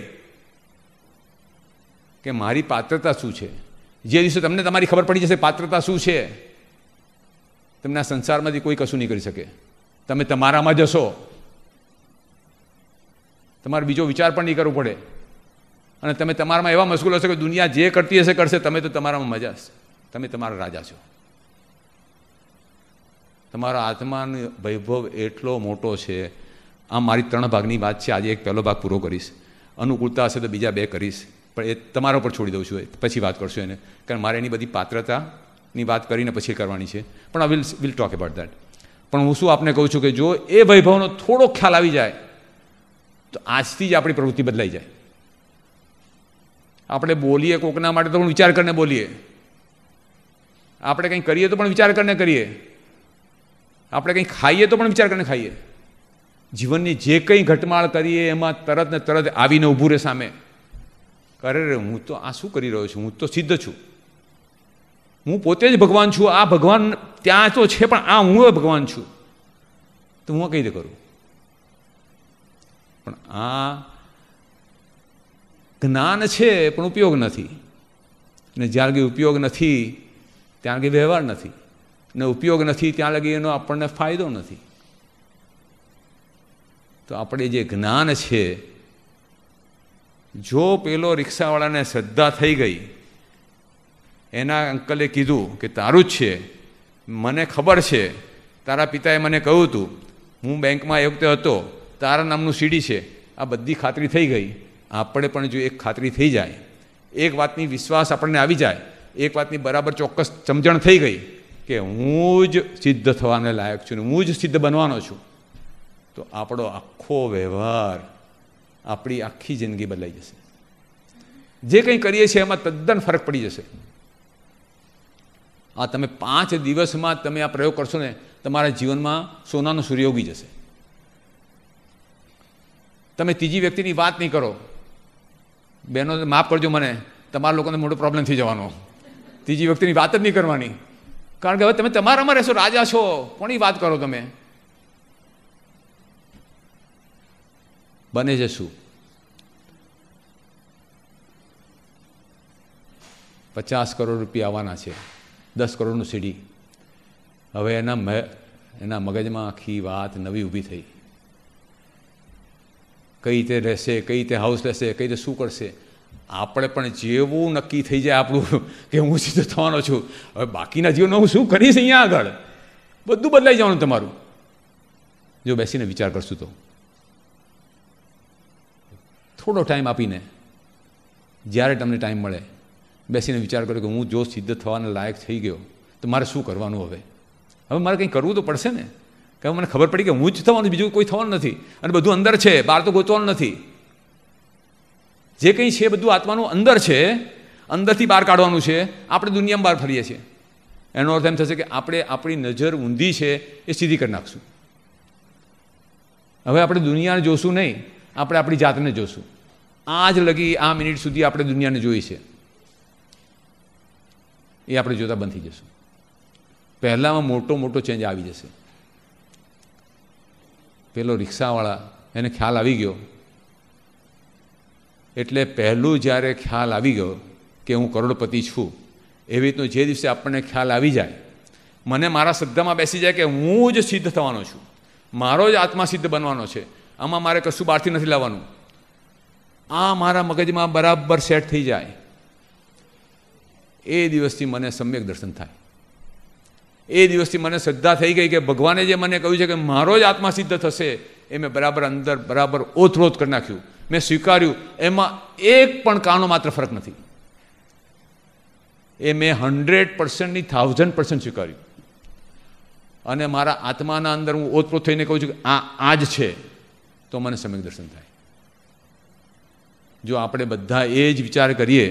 કે મારી પાત્રતા શું છે. જે દિવસે તમને તમારી ખબર પડી જશે પાત્રતા શું છે, તમને આ સંસારમાંથી કોઈ કશું નહીં કરી શકે. તમે તમારામાં જશો, તમારે બીજો વિચાર પણ નહીં કરવો પડે, અને તમે તમારામાં એવા મશગુલ હશો કે દુનિયા જે કરતી હશે કરશે, તમે તો તમારામાં મજા હશે, તમે તમારા રાજા છો. તમારો આત્માનો વૈભવ એટલો મોટો છે. આ મારી ત્રણ ભાગની વાત છે. આજે એક પહેલો ભાગ પૂરો કરીશ, અનુકૂળતા હશે તો બીજા બે કરીશ, પણ એ તમારા ઉપર છોડી દઉં છું. એ પછી વાત કરશું એને, કારણ મારે એની બધી પાત્રતાની વાત કરીને પછી કરવાની છે. પણ આ will will talk about that. પણ હું શું આપને કહું છું કે જો એ વૈભવનો થોડો ખ્યાલ આવી જાય તો આજથી જ આપણી પ્રવૃત્તિ બદલાઈ જાય. આપણે બોલીએ કોકના માટે તો પણ વિચાર કરીને બોલીએ, આપણે કંઈ કરીએ તો પણ વિચાર કરીને કરીએ, આપણે કંઈ ખાઈએ તો પણ વિચાર કરીને ખાઈએ. જીવનની જે કંઈ ઘટમાળ કરીએ એમાં તરત ને તરત આવીને ઊભું રહે સામે, કરે રે હું તો આ શું કરી રહ્યો છું, હું તો સિદ્ધ છું, હું પોતે જ ભગવાન છું, આ ભગવાન ત્યાં તો છે પણ આ હું ભગવાન છું, તો હું કઈ રીતે કરું? પણ આ જ્ઞાન છે પણ ઉપયોગ નથી, ને જ્યાં લગી ઉપયોગ નથી ત્યાં લગી વ્યવહાર નથી, ને ઉપયોગ નથી ત્યાં લગી એનો આપણને ફાયદો નથી. તો આપણે જે જ્ઞાન છે, જો પેલો રિક્ષાવાળાને શ્રદ્ધા થઈ ગઈ, એના અંકલે કીધું કે તારું જ છે, મને ખબર છે, તારા પિતાએ મને કહ્યું હતું, હું બેંકમાં એ વખતે હતો, તારા નામનું સીડી છે, આ બધી ખાતરી થઈ ગઈ. આપણે પણ જો એક ખાતરી થઈ જાય, એક વાતની વિશ્વાસ આપણને આવી જાય, એક વાતની બરાબર ચોક્કસ સમજણ થઈ ગઈ કે હું જ સિદ્ધ થવાને લાયક છું ને હું જ સિદ્ધ બનવાનો છું, તો આપણો આખો વ્યવહાર, આપણી આખી જિંદગી બદલાઈ જશે. જે કંઈ કરીએ છીએ એમાં તદ્દન ફરક પડી જશે. આ તમે પાંચ દિવસમાં તમે આ પ્રયોગ કરશો ને, તમારા જીવનમાં સોનાનો સૂર્ય ઉગી જશે. તમે ત્રીજી વ્યક્તિની વાત નહીં કરો, બહેનો માફ કરજો મને, તમારા લોકોને મોટો પ્રોબ્લેમ થઈ જવાનો. ત્રીજી વ્યક્તિની વાત જ નહીં કરવાની, કારણ કે હવે તમે તમારામાં રહેશો, રાજા છો, કોની વાત કરો તમે? બને છે શું? પચાસ કરોડ રૂપિયા આવવાના છે, દસ કરોડનું સીડી. હવે એના એના મગજમાં આખી વાત નવી ઊભી થઈ. કઈ રીતે રહેશે, કઈ રીતે હાઉસ લેશે, કઈ રીતે શું કરશે. આપણે પણ જેવું નક્કી થઈ જાય આપણું કે હું સિદ્ધ થવાનો છું, હવે બાકીના જીવનમાં હું શું કરીશ અહીંયા આગળ, બધું બદલાઈ જવાનું તમારું. જો બેસીને વિચાર કરશું તો, થોડો ટાઈમ આપીને, જ્યારે તમને ટાઈમ મળે બેસીને વિચાર કરો કે હું જો સિદ્ધ થવાના લાયક થઈ ગયો તો મારે શું કરવાનું? હવે હવે મારે કંઈ કરવું તો પડશે ને, કે મને ખબર પડી કે હું જ થવાનું, બીજું કોઈ થવાનું નથી, અને બધું અંદર છે, બહાર તો ગોતવાનું નથી. જે કંઈ છે બધું આત્માનું અંદર છે, અંદરથી બહાર કાઢવાનું છે. આપણે દુનિયામાં બહાર ફરીએ છીએ, એનો અર્થ એમ થશે કે આપણે આપણી નજર ઊંધી છે એ સીધી કરી નાખશું. હવે આપણે દુનિયાને જોશું નહીં, આપણે આપણી જાતને જોશું. આ જ લગી આ મિનિટ સુધી આપણે દુનિયાને જોઈ છે, એ આપણે જોતા બંધ થઈ જશું. પહેલામાં મોટો મોટો ચેન્જ આવી જશે. પેલો રિક્ષાવાળા, એને ખ્યાલ આવી ગયો, એટલે પહેલું જ્યારે ખ્યાલ આવી ગયો કે હું કરોડપતિ છું, એવી રીતનો જે દિવસે આપણને ખ્યાલ આવી જાય, મને મારા શ્રદ્ધામાં બેસી જાય કે હું જ સિદ્ધ થવાનો છું, મારો જ આત્મા સિદ્ધ બનવાનો છે, આમાં મારે કશું બહારથી નથી લાવવાનું, આ મારા મગજમાં બરાબર સેટ થઈ જાય, એ દિવસથી મને સમ્યક દર્શન થાય. એ દિવસથી મને શ્રદ્ધા થઈ ગઈ કે ભગવાને જે મને કહ્યું છે કે મારો જ આત્મા સિદ્ધ થશે, એ મેં બરાબર અંદર બરાબર ઓતપ્રોત કરી નાખ્યું, મેં સ્વીકાર્યું. એમાં એક પણ કારણો માત્ર ફરક નથી, એ મેં હંડ્રેડ પર્સન્ટની થાઉઝન્ડ પર્સન્ટ સ્વીકાર્યું. અને મારા આત્માના અંદર હું ઓતપ્રોત થઈને કહું છું કે આ આ જ છે, તો મને સમ્યક દર્શન થાય. જો આપણે બધા એ જ વિચાર કરીએ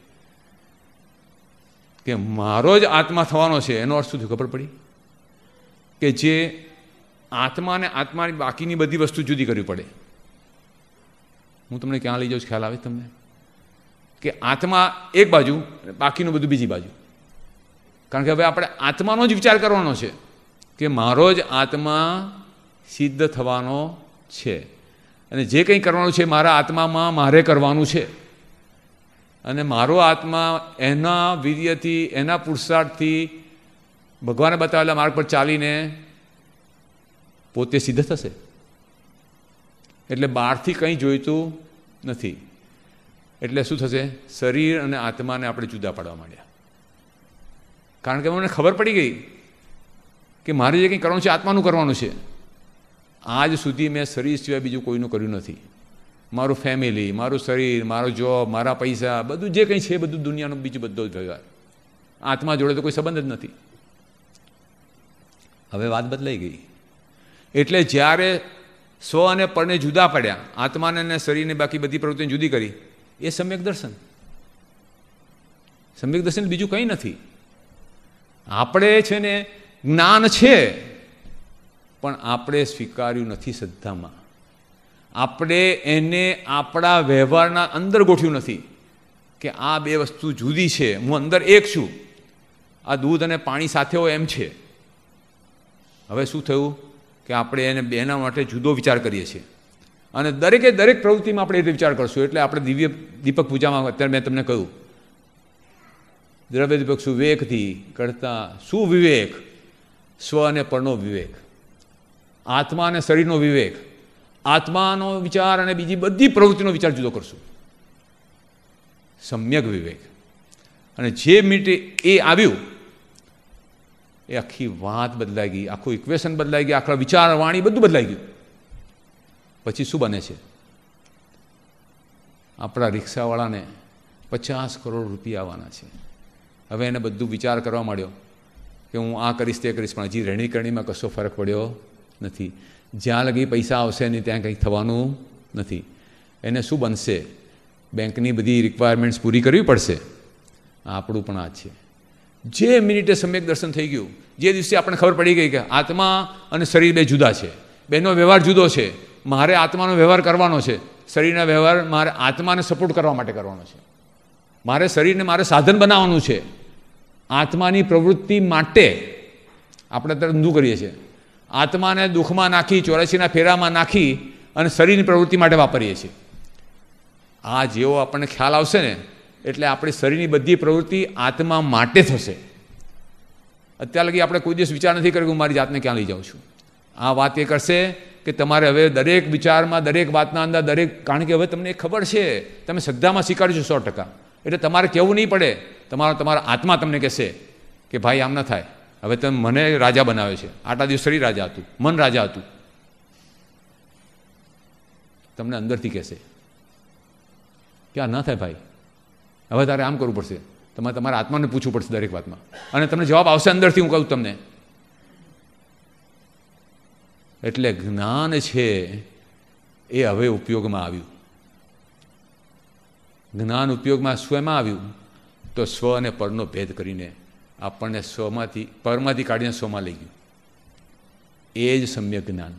કે મારો જ આત્મા થવાનો છે, એનો અર્થ શું ખબર પડી? કે જે આત્મા અને આત્માની બાકીની બધી વસ્તુ જુદી કરવી પડે. હું તમને ક્યાં લઈ જાઉં છું, ખ્યાલ આવે તમને? કે આત્મા એક બાજુ, બાકીનું બધું બીજી બાજુ. કારણ કે હવે આપણે આત્માનો જ વિચાર કરવાનો છે કે મારો જ આત્મા સિદ્ધ થવાનો છે, અને જે કંઈ કરવાનું છે મારા આત્મામાં મારે કરવાનું છે, અને મારો આત્મા એના વીર્યથી, એના પુરુષાર્થથી, ભગવાને બતાવેલા માર્ગ પર ચાલીને પોતે સિદ્ધ થશે. એટલે બહારથી કંઈ જોઈતું નથી. એટલે શું થશે? શરીર અને આત્માને આપણે જુદા પાડવા માંડ્યા. કારણ કે મને ખબર પડી ગઈ કે મારે જે કંઈ કરવાનું છે આત્માનું કરવાનું છે. આજ સુધી મેં શરીર સિવાય બીજું કોઈનું કર્યું નથી. મારું ફેમિલી, મારું શરીર, મારો જોબ, મારા પૈસા, બધું જે કંઈ છે બધું દુનિયાનું બીજું બધો જ વ્યવહાર. આત્મા જોડે તો કોઈ સંબંધ જ નથી. હવે વાત બદલાઈ ગઈ. એટલે જ્યારે સ્વ અને પરને જુદા પડ્યા, આત્માને અને શરીરને બાકી બધી પ્રવૃત્તિને જુદી કરી, એ સમ્યક દર્શન. સમ્યક દર્શન બીજું કંઈ નથી. આપણે છે ને જ્ઞાન છે, પણ આપણે સ્વીકાર્યું નથી શ્રદ્ધામાં. આપણે એને આપણા વ્યવહારના અંદર ગોઠવ્યું નથી કે આ બે વસ્તુ જુદી છે, હું અંદર એક છું, આ દૂધ અને પાણી સાથે હોય એમ છે. હવે શું થયું કે આપણે એને બેના માટે જુદો વિચાર કરીએ છીએ, અને દરેકે દરેક પ્રવૃત્તિમાં આપણે એ રીતે વિચાર કરશું. એટલે આપણે દિવ્ય દીપક પૂજામાં અત્યારે મેં તમને કહ્યું, દ્રવ્ય દીપક સુવિવેકથી કરતા સુવિવેક, સ્વ અને પરનો વિવેક, આત્મા અને શરીરનો વિવેક, આત્માનો વિચાર અને બીજી બધી પ્રવૃત્તિનો વિચાર જુદો કરશું. સમ્યક વિવેક. અને જે મિનિટે એ આવ્યું, એ આખી વાત બદલાઈ ગઈ, આખું ઇક્વેશન બદલાઈ ગયું, આખા વિચાર વાણી બધું બદલાઈ ગયું. પછી શું બને છે? આપણા રિક્ષાવાળાને પચાસ કરોડ રૂપિયા આવવાના છે. હવે એને બધું વિચાર કરવા માંડ્યો કે હું આ કરીશ તે કરીશ, પણ હજી રહેણી કરણીમાં કશો ફરક પડ્યો નથી. જ્યાં લગી પૈસા આવશે નહીં ત્યાં કંઈક થવાનું નથી. એને શું બનશે? બેંકની બધી રિક્વાયરમેન્ટ્સ પૂરી કરવી પડશે. આપણું પણ આ છે. જે મિનિટે સમ્યક દર્શન થઈ ગયું, જે દિવસે આપણને ખબર પડી ગઈ કે આત્મા અને શરીર બે જુદા છે, બેનો વ્યવહાર જુદો છે, મારે આત્માનો વ્યવહાર કરવાનો છે, શરીરના વ્યવહાર મારે આત્માને સપોર્ટ કરવા માટે કરવાનો છે, મારે શરીરને મારે સાધન બનાવવાનું છે. આત્માની પ્રવૃત્તિ માટે આપણે અત્યારે ઊંધું કરીએ છીએ. આત્માને દુઃખમાં નાખી, ચોરાસીના ફેરામાં નાખી અને શરીરની પ્રવૃત્તિ માટે વાપરીએ છીએ. આ જેવો આપણને ખ્યાલ આવશે ને, એટલે આપણી શરીરની બધી પ્રવૃત્તિ આત્મા માટે થશે. અત્યાર લગી આપણે કોઈ દિવસ વિચાર નથી કર્યો કે હું મારી જાતને ક્યાં લઈ જાઉં છું. આ વાત એ કરશે કે તમારે હવે દરેક વિચારમાં, દરેક વાતના અંદર, દરેક, કારણ કે હવે તમને ખબર છે, તમે શ્રદ્ધામાં સ્વીકાર્યું છે સો ટકા. એટલે તમારે કહેવું નહીં પડે. તમારો તમારા આત્મા તમને કહેશે કે ભાઈ આમ ન થાય, હવે તમે મને રાજા બનાવે છે. આટલા દિવસ શરીર રાજા હતું, મન રાજા હતું. તમને અંદરથી કહેશે કે આ ન થાય ભાઈ, હવે તારે આમ કરવું પડશે. તમારે તમારા આત્માને પૂછવું પડશે દરેક વાતમાં, અને તમને જવાબ આવશે અંદરથી. હું કહું તમને, એટલે જ્ઞાન છે એ હવે ઉપયોગમાં આવ્યું. જ્ઞાન ઉપયોગમાં સ્વમાં આવ્યું તો સ્વ અને પરનો ભેદ કરીને આપણને સ્વમાંથી, પરમાંથી કાઢીને સ્વમાં લઈ ગયું. એ જ સમ્યક જ્ઞાન.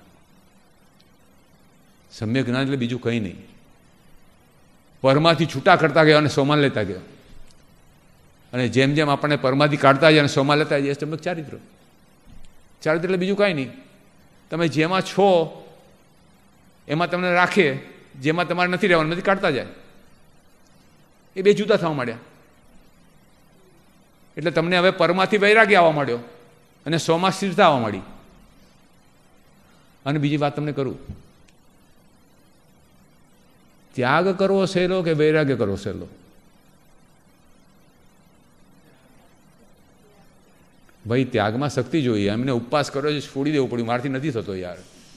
સમ્યક જ્ઞાન એટલે બીજું કંઈ નહીં. પરમાંથી છૂટા કરતા ગયા અને સ્વમાં લેતા ગયા, અને જેમ જેમ આપણને પરમાંથી કાઢતા જાય અને સ્વમાં લેતા જાય, એ સમ્યક ચારિત્ર. ચારિત્ર એટલે બીજું કાંઈ નહીં. તમે જેમાં છો એમાં તમને રાખે, જેમાં તમારે નથી રહેવાનું નથી કાઢતા જાય. એ બે જુદા થવા માંડ્યા. એટલે તમને હવે પરમાંથી વૈરાગ્ય આવવા માંડ્યો અને સ્વમાં સ્થિરતા આવવા માંડી. અને બીજી વાત તમને કરું, ત્યાગ કરવો સહેલો કે વૈરાગ્ય કરવો સહેલો? ભાઈ ત્યાગમાં શક્તિ જોઈએ. એમને ઉપવાસ કર્યો છે, છોડી દેવું પડ્યું, મારાથી નથી થતો યાર.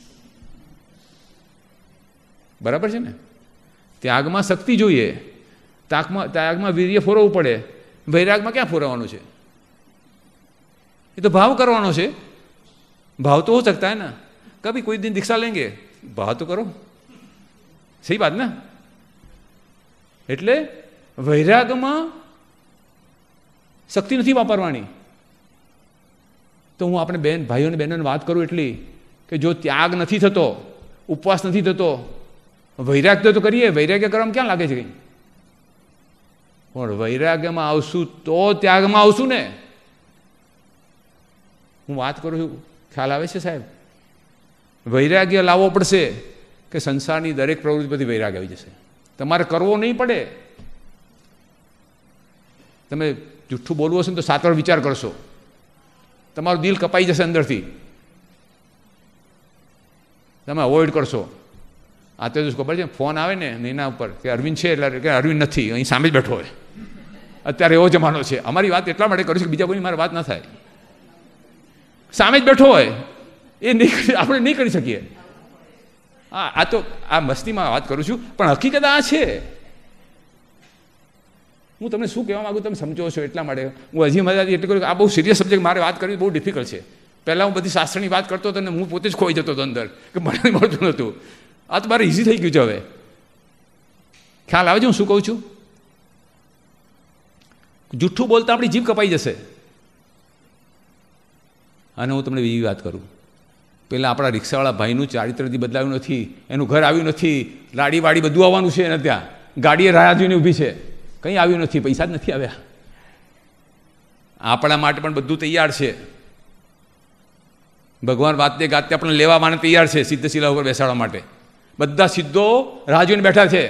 બરાબર છે ને? ત્યાગમાં શક્તિ જોઈએ, ત્યાગમાં ત્યાગમાં વીર્ય ફોરવવું પડે. વૈરાગમાં ક્યાં ફોરવવાનું છે? એ તો ભાવ કરવાનો છે. ભાવ તો હો सकता है ना, कभी कोई दिन दीक्षा लेंगे, भाव तो करो. સહી વાત ને? એટલે વૈરાગમાં શક્તિ નથી વાપરવાની. તો હું આપણે બેન ભાઈઓને બહેનોને વાત કરું એટલી કે જો ત્યાગ નથી થતો, ઉપવાસ નથી થતો, વૈરાગ્ય તો કરીએ. વૈરાગ્ય કરવામાં ક્યાં લાગે છે કંઈ? પણ વૈરાગ્યમાં આવશું તો ત્યાગમાં આવશું ને. હું વાત કરું છું, ખ્યાલ આવે છે સાહેબ? વૈરાગ્ય લાવવો પડશે કે સંસારની દરેક પ્રવૃત્તિ પરથી વૈરાગ્ય આવી જશે. તમારે કરવો નહીં પડે. તમે જુઠ્ઠું બોલવું હશે ને તો સાત વાર વિચાર કરશો, તમારું દિલ કપાઈ જશે અંદરથી, તમે અવોઇડ કરશો. આ તો ખબર છે, ફોન આવે ને એના ઉપર કે અરવિંદ છે, એટલે કે અરવિંદ નથી, અહીં સામે જ બેઠો હોય. અત્યારે એવો જમાનો છે. અમારી વાત એટલા માટે કરું છું કે બીજા કોઈની મારી વાત ના થાય. સામે જ બેઠો હોય એ નહીં, આપણે નહીં કરી શકીએ. હા, આ તો આ મસ્તીમાં વાત કરું છું, પણ હકીકત આ છે. હું તમને શું કહેવા માગું તમે સમજો છો, એટલા માટે હું હજી મજા એટલું કરું. આ બહુ સિરિયસ સબ્જેક્ટ મારે વાત કરવી બહુ ડિફિકલ્ટ છે. પહેલાં હું બધી શાસ્ત્રની વાત કરતો હતો ને હું પોતે જ ખોઈ જતો હતો અંદર, કે મને મળતું નહોતું. આ તો મારે ઇઝી થઈ ગયું છે હવે. ખ્યાલ આવે છે હું શું કહું છું? જૂઠું બોલતા આપણી જીભ કપાઈ જશે. અને હું તમને બીજી વાત કરું, પહેલાં આપણા રિક્ષાવાળા ભાઈનું ચારિત્રથી બદલાવ્યું નથી, એનું ઘર આવ્યું નથી, લાડી વાડી બધું આવવાનું છે એને, ત્યાં ગાડીએ રાહ જોઈને ઊભી છે, કંઈ આવ્યું નથી, પૈસા જ નથી આવ્યા. આપણા માટે પણ બધું તૈયાર છે. ભગવાન વાતે ગાતે આપણને લેવા માટે તૈયાર છે, સિદ્ધ શિલા ઉપર બેસાડવા માટે. બધા સિદ્ધો રાહ જોઈને બેઠા છે,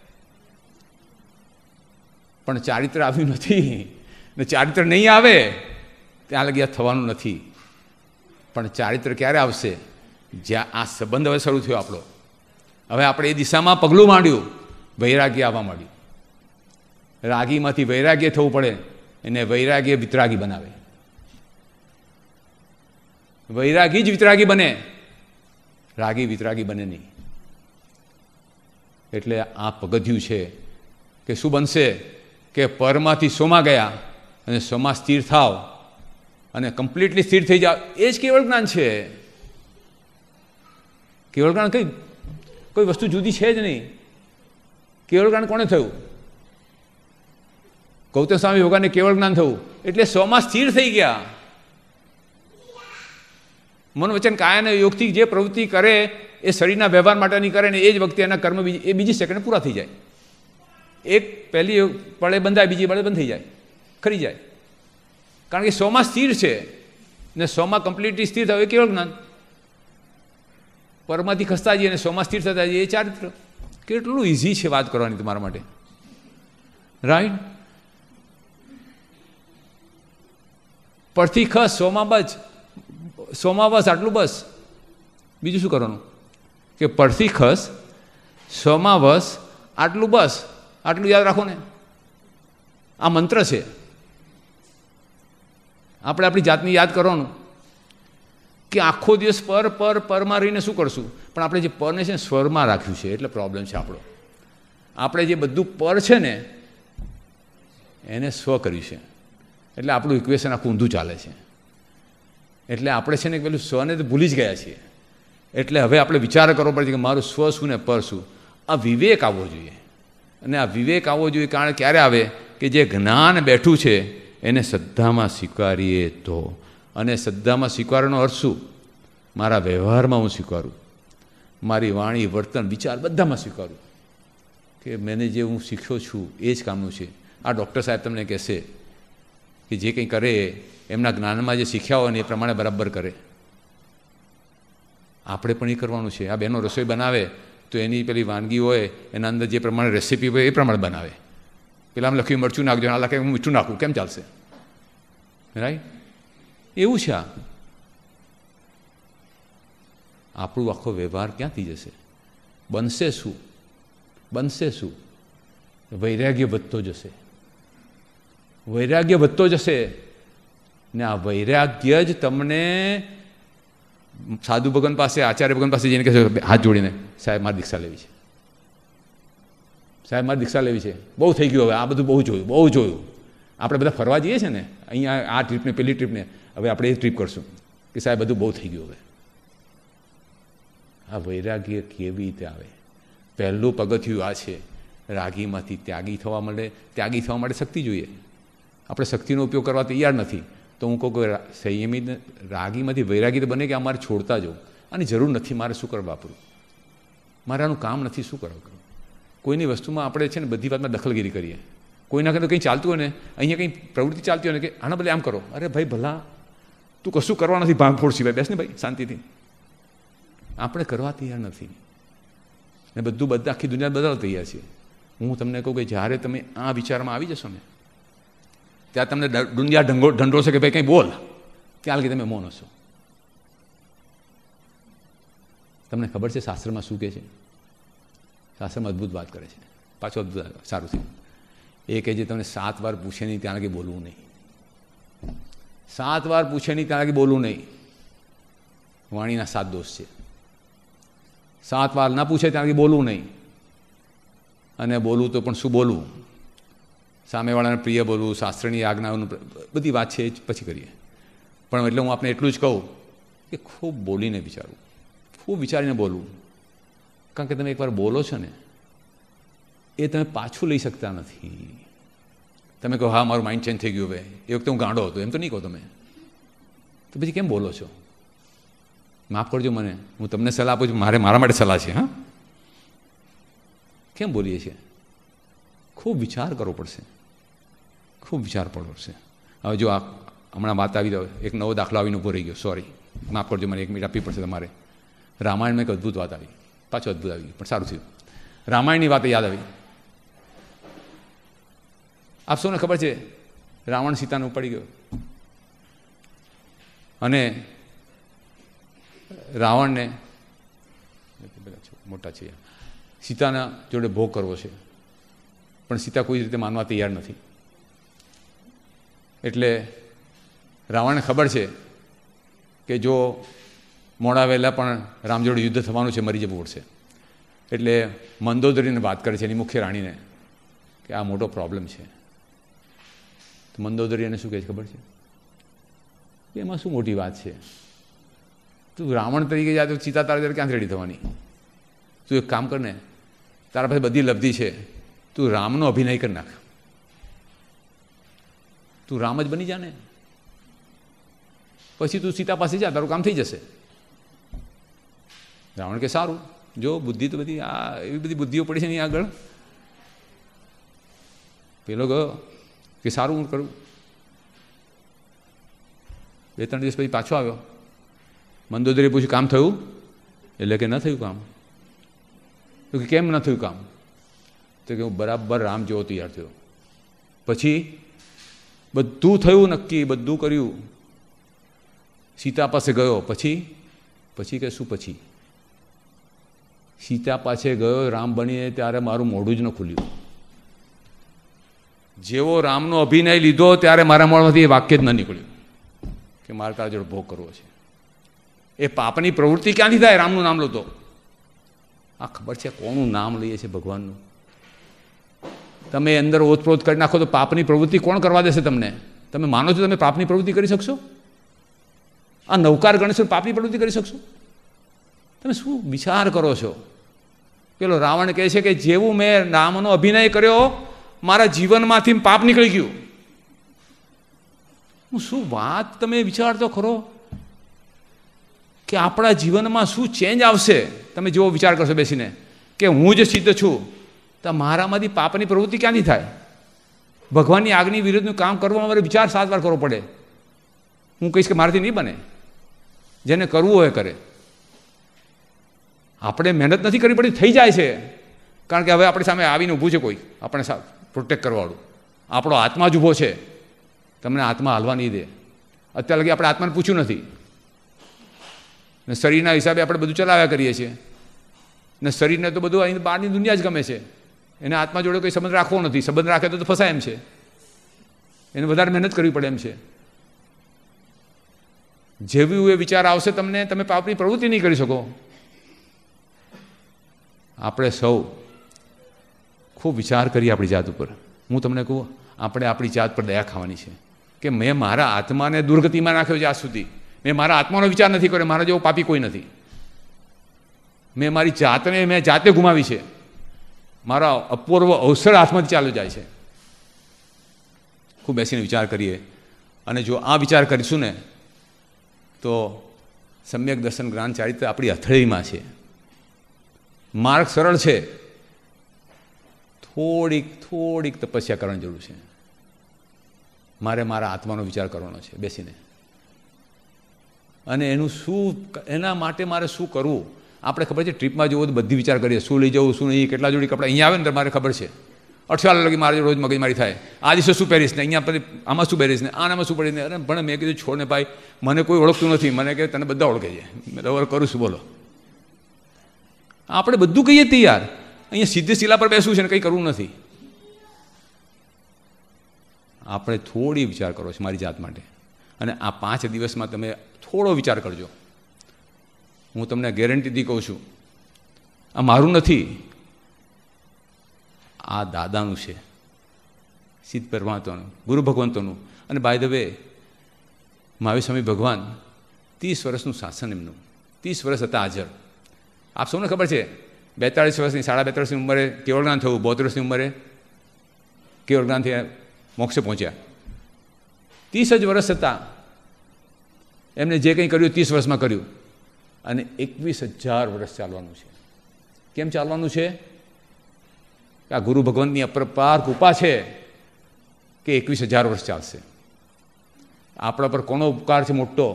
પણ ચારિત્ર આવ્યું નથી. ને ચારિત્ર નહીં આવે ત્યાં લગી આ થવાનું નથી. પણ ચારિત્ર ક્યારે આવશે? જ્યાં આ સંબંધ હવે શરૂ થયો આપણો. હવે આપણે એ દિશામાં પગલું માંડ્યું, વૈરાગ્ય આવવા માંડ્યું. રાગીમાંથી વૈરાગ્ય થવું પડે, એને વૈરાગ્ય વિતરાગી બનાવે. વૈરાગી જ વિતરાગી બને, રાગી વિતરાગી બને નહીં. એટલે આ પગથિયું છે કે શું બનશે? કે પરમાંથી સોમાં ગયા અને સોમાં સ્થિર થાવ અને કમ્પ્લીટલી સ્થિર થઈ જાઓ. એ જ કેવળ જ્ઞાન છે. કેવળ જ્ઞાન કઈ કોઈ વસ્તુ જુદી છે જ નહીં. કેવળ જ્ઞાન કોને થયું? ગૌતમ સ્વામી ભગવાનને કેવળ જ્ઞાન થયું એટલે સોમાં સ્થિર થઈ ગયા. મન વચન કાયાને યોગથી જે પ્રવૃત્તિ કરે એ શરીરના વ્યવહાર માટેની કરે ને એ જ વખતે એના કર્મ એ બીજી સેકન્ડ પૂરા થઈ જાય. એક પહેલી પળે બંધાય, બીજી પળે બંધ થઈ જાય, ખરી જાય. કારણ કે સોમાં સ્થિર છે ને સોમાં કમ્પ્લીટલી સ્થિર થયું એ કેવળ જ્ઞાન. પરમાંથી ખસતા જઈએ અને સોમાં સ્થિર થતા જઈએ એ ચારિત્ર. કેટલું ઇઝી છે વાત કરવાની તમારા માટે, રાઈટ? પરથી ખસ, સોમાં બચ, સોમાં બસ, આટલું બસ. બીજું શું કરવાનું? કે પરથી ખસ, સોમાં બસ, આટલું બસ, આટલું યાદ રાખો ને. આ મંત્ર છે. આપણે આપણી જાતને યાદ કરવાનું કે આખો દિવસ પર પર પરમાં રહીને શું કરશું? પણ આપણે જે પરને છે ને સ્વરમાં રાખ્યું છે એટલે પ્રોબ્લેમ છે આપણો. આપણે જે બધું પર છે ને એને સ્વ કર્યું છે એટલે આપણું ઇક્વેશન આખું ઊંધું ચાલે છે. એટલે આપણે છે ને પેલું સ્વને તો ભૂલી જ ગયા છીએ. એટલે હવે આપણે વિચાર કરવો પડે છે કે મારું સ્વ શું ને પર શું. આ વિવેક આવવો જોઈએ. અને આ વિવેક આવવો જોઈએ કારણ ક્યારે આવે? કે જે જ્ઞાન બેઠું છે એને શ્રદ્ધામાં સ્વીકારીએ તો. અને શ્રદ્ધામાં સ્વીકારવાનો અર્થ શું? મારા વ્યવહારમાં હું સ્વીકારું, મારી વાણી, વર્તન, વિચાર બધામાં સ્વીકારું કે મેને જે હું શીખ્યો છું એ જ કામનું છે. આ ડૉક્ટર સાહેબ તમને કહેશે કે જે કંઈ કરે એમના જ્ઞાનમાં જે શીખ્યા હોય ને એ પ્રમાણે બરાબર કરે. આપણે પણ એ કરવાનું છે. આ બહેનો રસોઈ બનાવે તો એની પેલી વાનગી હોય એના અંદર જે પ્રમાણે રેસીપી હોય એ પ્રમાણે બનાવે. પેલામાં લખ્યું મરચું નાખજો, આ લખે હું મીઠું નાખું, કેમ ચાલશે? રાઈટ? એવું છે. આ આપણું આખો વ્યવહાર ક્યાંથી જશે? બનશે શું? બનશે શું? વૈરાગ્ય વધતો જશે. વૈરાગ્ય વધતો જશે ને આ વૈરાગ્ય જ તમને સાધુ ભગવાન પાસે, આચાર્ય ભગવાન પાસે જઈને કહેશે હાથ જોડીને, સાહેબ મારે દીક્ષા લેવી છે, સાહેબ મારે દીક્ષા લેવી છે, બહુ થઈ ગયું હવે, આ બધું બહુ જોયું, બહુ જોયું. આપણે બધા ફરવા જઈએ છીએ ને અહીંયા, આ ટ્રીપને પેલી ટ્રીપને, હવે આપણે એ ટ્રીપ કરશું કે સાહેબ બધું બહુ થઈ ગયું હવે. આ વૈરાગ્ય કેવી રીતે આવે? પહેલું પગથિયું આ છે. રાગીમાંથી ત્યાગી થવા મળે. ત્યાગી થવા માટે શક્તિ જોઈએ. આપણે શક્તિનો ઉપયોગ કરવા તૈયાર નથી. તો હું કહું કે સંયમી રાગીમાંથી વૈરાગી તો બને કે અમારે છોડતા જવું. આની જરૂર નથી, મારે શું કરવા વાપરું? મારે આનું કામ નથી, શું કરવા કરું? કોઈની વસ્તુમાં આપણે છે ને બધી વાતમાં દખલગીરી કરીએ. કોઈના કંઈ કંઈ ચાલતું હોય ને, અહીંયા કંઈ પ્રવૃત્તિ ચાલતી હોય ને કે આના બદલે આમ કરો. અરે ભાઈ ભલા, તું કશું કરવા નથી, ભાંગફોડ સિવાય, બેસ ને ભાઈ શાંતિથી. આપણે કરવા તૈયાર નથી ને બધું બધા આખી દુનિયા બદલવા તૈયાર છે. હું તમને કહું કે જ્યારે તમે આ વિચારમાં આવી જશો ને ત્યાં તમને દુનિયા ઢંગો ઢંઢો છે કે ભાઈ કંઈ બોલ, ત્યાં લગી તમે મૌન હશો. તમને ખબર છે શાસ્ત્રમાં શું કહે છે? શાસ્ત્રમાં અદ્ભુત વાત કરે છે. પાછું અદ્ભુત સારું છે. એ કહે છે તમને સાત વાર પૂછે નહીં ત્યાં લગી બોલવું નહીં. સાત વાર પૂછે નહીં ત્યાં લગી બોલવું નહીં. વાણીના સાત દોષ છે. સાત વાર ના પૂછે ત્યાંથી બોલવું નહીં, અને બોલવું તો પણ શું બોલવું, સામેવાળાને પ્રિય બોલવું, શાસ્ત્રની આજ્ઞાઓનું બધી વાત છે એ પછી કરીએ. પણ એટલે હું આપને એટલું જ કહું કે ખૂબ બોલીને વિચારવું, ખૂબ વિચારીને બોલવું. કારણ કે તમે એકવાર બોલો છો ને એ તમે પાછું લઈ શકતા નથી. તમે કહો હા મારું માઇન્ડ ચેન્જ થઈ ગયું, હવે એ વખતે હું ગાંડો હતો, એમ તો નહીં કહો તમે. તો પછી કેમ બોલો છો? માફ કરજો મને, હું તમને સલાહ આપું છું, મારે મારા માટે સલાહ છે. હા, કેમ બોલીએ છીએ? ખૂબ વિચાર કરવો પડશે, ખૂબ વિચાર પડવો પડશે. હવે જો આ હમણાં વાત આવી ગયો, એક નવો દાખલો આવીને ઊભો રહી ગયો, સોરી, માફ કરજો, મને એક મિનિટ આપવી પડશે તમારે. રામાયણમાં એક અદ્ભુત વાત આવી, પાછું અદ્ભુત આવી ગયું, પણ સારું થયું. રામાયણની વાત યાદ આવી. આપ સૌને ખબર છે રાવણ સીતાને ઉપાડી ગયો, અને રાવણને મોટા છે સીતાના જોડે ભોગ કરવો છે, પણ સીતા કોઈ રીતે માનવા તૈયાર નથી. એટલે રાવણને ખબર છે કે જો મોડા વહેલા પણ રામ જોડે યુદ્ધ થવાનું છે, મરી જવું પડશે. એટલે મંદોદરીને વાત કરે છે એની મુખ્ય રાણીને કે આ મોટો પ્રોબ્લેમ છે. તો મંદોદરી એને શું કહે છે ખબર છે? એમાં શું મોટી વાત છે? તું રાવણ તરીકે જાય તો સીતા તારા ત્યારે ક્યાંથી રેડી થવાની? તું એક કામ કર ને, તારા પાસે બધી લબ્ધિ છે, તું રામનો અભિનય કરી નાખ, તું રામ જ બની જા ને, પછી તું સીતા પાસે જા, તારું કામ થઈ જશે. રાવણ કે સારું, જો બુદ્ધિ તો બધી આ એવી બધી બુદ્ધિઓ પડી છે નહીં આગળ. પેલો ગયો કે સારું હું કરું. બે ત્રણ દિવસ પછી પાછો આવ્યો. મંદોદરીએ પૂછ્યું કામ થયું? એટલે કે ન થયું કામ. તો કે કેમ ન થયું કામ? તો કે હું બરાબર રામ જેવો તૈયાર થયો, પછી બધું થયું નક્કી, બધું કર્યું, સીતા પાસે ગયો, પછી પછી કે શું પછી? સીતા પાસે ગયો રામ બનીને ત્યારે મારું મોઢું જ ન ખુલ્યું. જેવો રામનો અભિનય લીધો ત્યારે મારા મોઢામાંથી એ વાક્ય જ ન નીકળ્યું કે મારે તારા જોડે ભોગ કરવો છે. એ પાપની પ્રવૃત્તિ ક્યાંથી થાય? રામનું નામ લો તો. આ ખબર છે કોનું નામ લઈએ છીએ? ભગવાનનું. તમે અંદર ઓતપ્રોત કરી નાખો તો પાપની પ્રવૃત્તિ કોણ કરવા દેશે તમને? તમે માનો છો તમે પાપની પ્રવૃત્તિ કરી શકશો? આ નવકાર ગણેશ પાપની પ્રવૃત્તિ કરી શકશો? તમે શું વિચાર કરો છો? પેલો રાવણ કહે છે કે જેવું મેં રામનો અભિનય કર્યો મારા જીવનમાંથી પાપ નીકળી ગયું. હું શું વાત, તમે વિચાર તો ખરો કે આપણા જીવનમાં શું ચેન્જ આવશે. તમે જેવો વિચાર કરશો બેસીને કે હું જ સિદ્ધ છું, તો મારામાંથી પાપની પ્રવૃત્તિ ક્યાંથી થાય? ભગવાનની આજ્ઞા વિરુદ્ધનું કામ કરવામાં મારે વિચાર સાત વાર કરવો પડે. હું કહીશ કે મારાથી નહીં બને, જેને કરવું હોય કરે. આપણે મહેનત નથી કરવી પડતી, થઈ જાય છે. કારણ કે હવે આપણી સામે આવીને ઊભું છે કોઈ આપણે પ્રોટેક્ટ કરવાવાળું. આપણો આત્મા જ ઊભો છે, તમને આત્મા હાલવા નહીં દે. અત્યાર લગી આપણે આત્માને પૂછ્યું નથી, ને શરીરના હિસાબે આપણે બધું ચલાવ્યા કરીએ છીએ. ને શરીરને તો બધું અહીં બહારની દુનિયા જ ગમે છે, એને આત્મા જોડે કોઈ સંબંધ રાખવો નથી. સંબંધ રાખે તો ફસાય એમ છે, એને વધારે મહેનત કરવી પડે એમ છે. જેવું એ વિચાર આવશે તમને, તમે પાપની પ્રવૃત્તિ નહીં કરી શકો. આપણે સૌ ખૂબ વિચાર કરીએ આપણી જાત ઉપર. હું તમને કહું, આપણે આપણી જાત પર દયા ખાવાની છે કે મેં મારા આત્માને દુર્ગતિમાં નાખ્યો છે આજ સુધી. મેં મારા આત્માનો વિચાર નથી કર્યો, મારા જેવો પાપી કોઈ નથી. મેં મારી જાતને મેં જાતે ગુમાવી છે. મારા અપૂર્વ અવસર હાથમાંથી ચાલ્યો જાય છે. ખૂબ બેસીને વિચાર કરીએ, અને જો આ વિચાર કરીશું ને તો સમ્યક દર્શન જ્ઞાન ચારિત્ર આપણી હથેળીમાં છે. માર્ગ સરળ છે, થોડીક થોડીક તપસ્યા કરવાની જરૂર છે. મારે મારા આત્માનો વિચાર કરવાનો છે બેસીને, અને એનું શું, એના માટે મારે શું કરવું. આપણે ખબર છે ટ્રીપમાં જવું તો બધી વિચાર કરીએ, શું લઈ જવું શું નહીં, કેટલા જોડી કપડાં. અહીંયા આવે ને તો મારે ખબર છે અઠવાડિયા લગી મારે રોજ મગજમારી થાય. આ દિવસે શું પહેરીશ ને, અહીંયા પછી આમાં શું પહેરીશ ને, આનામાં શું પડીને. અરે પણ મેં કીધું છોડ ને ભાઈ, મને કોઈ ઓળખતું નથી, મને કે તને બધા ઓળખે છે, મેં તો કરું છું. બોલો, આપણે બધું કહીએ તૈયાર, અહીંયા સીધી શિલા પર બેસવું છે ને કંઈ કરવું નથી. આપણે થોડી વિચાર કરો છો મારી જાત માટે, અને આ પાંચ દિવસમાં તમે થોડો વિચાર કરજો. હું તમને ગેરંટીથી કહું છું, આ મારું નથી, આ દાદાનું છે, સિદ્ધ પરમાત્માનું, ગુરુ ભગવંતોનું. અને by the way Mahavir Swami ભગવાન ત્રીસ વર્ષનું શાસન એમનું, ત્રીસ વર્ષ હતા હાજર. આપ સૌને ખબર છે, બેતાળીસ વર્ષની સાડા બેતાળીસની ઉંમરે કેવળ જ્ઞાન થયું, બોતેર વર્ષની ઉંમરે કેવળ જ્ઞાનથી મોક્ષે પહોંચ્યા. ત્રીસ જ વર્ષ હતા એમને જે કંઈ કર્યું ત્રીસ વર્ષમાં કર્યું, અને એકવીસ હજાર વર્ષ ચાલવાનું છે. કેમ ચાલવાનું છે? આ ગુરુ ભગવંતની અપરપાર કૃપા છે કે એકવીસ હજાર વર્ષ ચાલશે. આપણા પર કોનો ઉપકાર છે મોટો?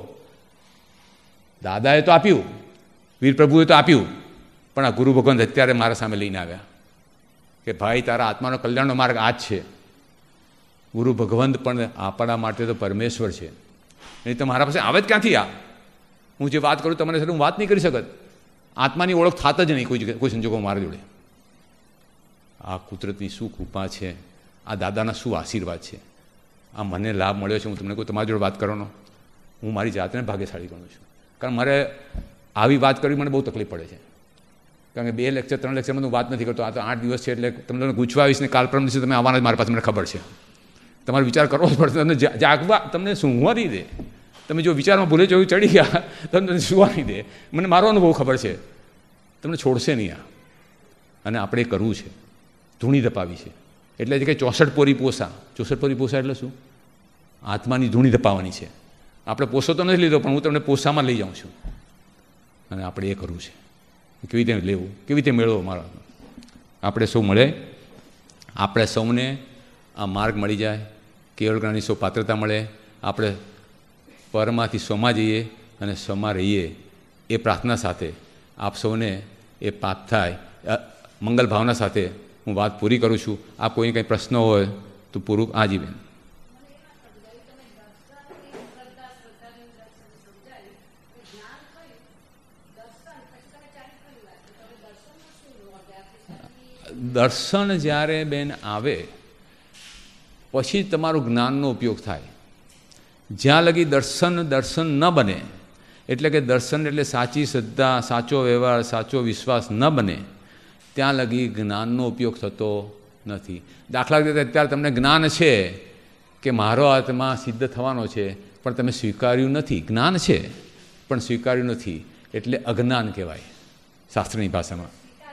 દાદાએ તો આપ્યું, વીર પ્રભુએ તો આપ્યું, પણ આ ગુરુ ભગવંત અત્યારે મારા સામે લઈને આવ્યા કે ભાઈ તારા આત્માનો કલ્યાણનો માર્ગ આ જ છે. ગુરુ ભગવંત પણ આપણા માટે તો પરમેશ્વર છે, નહીં તો મારા પાસે આવે જ ક્યાંથી? આ હું જે વાત કરું તમને હું વાત નહીં કરી શકત. આત્માની ઓળખ થાત જ નહીં કોઈ કોઈ સંજોગો મારા જોડે. આ કુદરતની શું કૃપા છે, આ દાદાના શું આશીર્વાદ છે. આ મને લાભ મળ્યો છે. હું તમને કોઈ તમારી જોડે વાત કરવાનો, હું મારી જાતને ભાગ્યશાળી ગણું છું. કારણ મારે આવી વાત કરવી મને બહુ તકલીફ પડે છે. કારણ કે બે લેક્ચર ત્રણ લેક્ચરમાં હું વાત નથી કરતો. આ તો આઠ દિવસ છે, એટલે તમને ગુંચવા આવીશ ને કાલ પરમ દિવસે તમે આવવાના જ મારી પાસે મને ખબર છે. તમારે વિચાર કરવો જ પડશે. તમને જાગવા, તમને સૂંઘવા નહીં દે. તમે જો વિચારમાં ભૂલે જો ચડી ગયા તમને સુવા નહીં દે. મને મારો અનુભવ ખબર છે, તમને છોડશે નહીં આ. અને આપણે કરવું છે, ધૂણી ધપાવી છે. એટલે જ કે ચોસઠ પોરી પોસા. ચોસઠ પોરી પોસા એટલે શું? આત્માની ધૂણી ધપાવવાની છે. આપણે પોસો તો નથી લીધો, પણ હું તમને પોસામાં લઈ જાઉં છું. અને આપણે એ કરવું છે. કેવી રીતે લેવું, કેવી રીતે મેળવો મારા, આપણે સૌ મળે, આપણે સૌને આ માર્ગ મળી જાય, કેવળ જ્ઞાનની સૌ પાત્રતા મળે, આપણે પરમાંથી સ્વમાં જઈએ અને સ્વમાં રહીએ, એ પ્રાર્થના સાથે આપ સૌને એ પાપ થાય. મંગલ ભાવના સાથે હું વાત પૂરી કરું છું. આપ કોઈ કંઈ પ્રશ્ન હોય તો પૂરું. આજી બેન, દર્શન જ્યારે બેન આવે પછી તમારું જ્ઞાનનો ઉપયોગ થાય. જ્યાં લગી દર્શન દર્શન ન બને, એટલે કે દર્શન એટલે સાચી શ્રદ્ધા, સાચો વ્યવહાર, સાચો વિશ્વાસ ન બને, ત્યાં લગી જ્ઞાનનો ઉપયોગ થતો નથી. દાખલા તરીકે અત્યારે તમને જ્ઞાન છે કે મારો આત્મા સિદ્ધ થવાનો છે, પણ તમે સ્વીકાર્યું નથી. જ્ઞાન છે પણ સ્વીકાર્યું નથી, એટલે અજ્ઞાન કહેવાય શાસ્ત્રની ભાષામાં.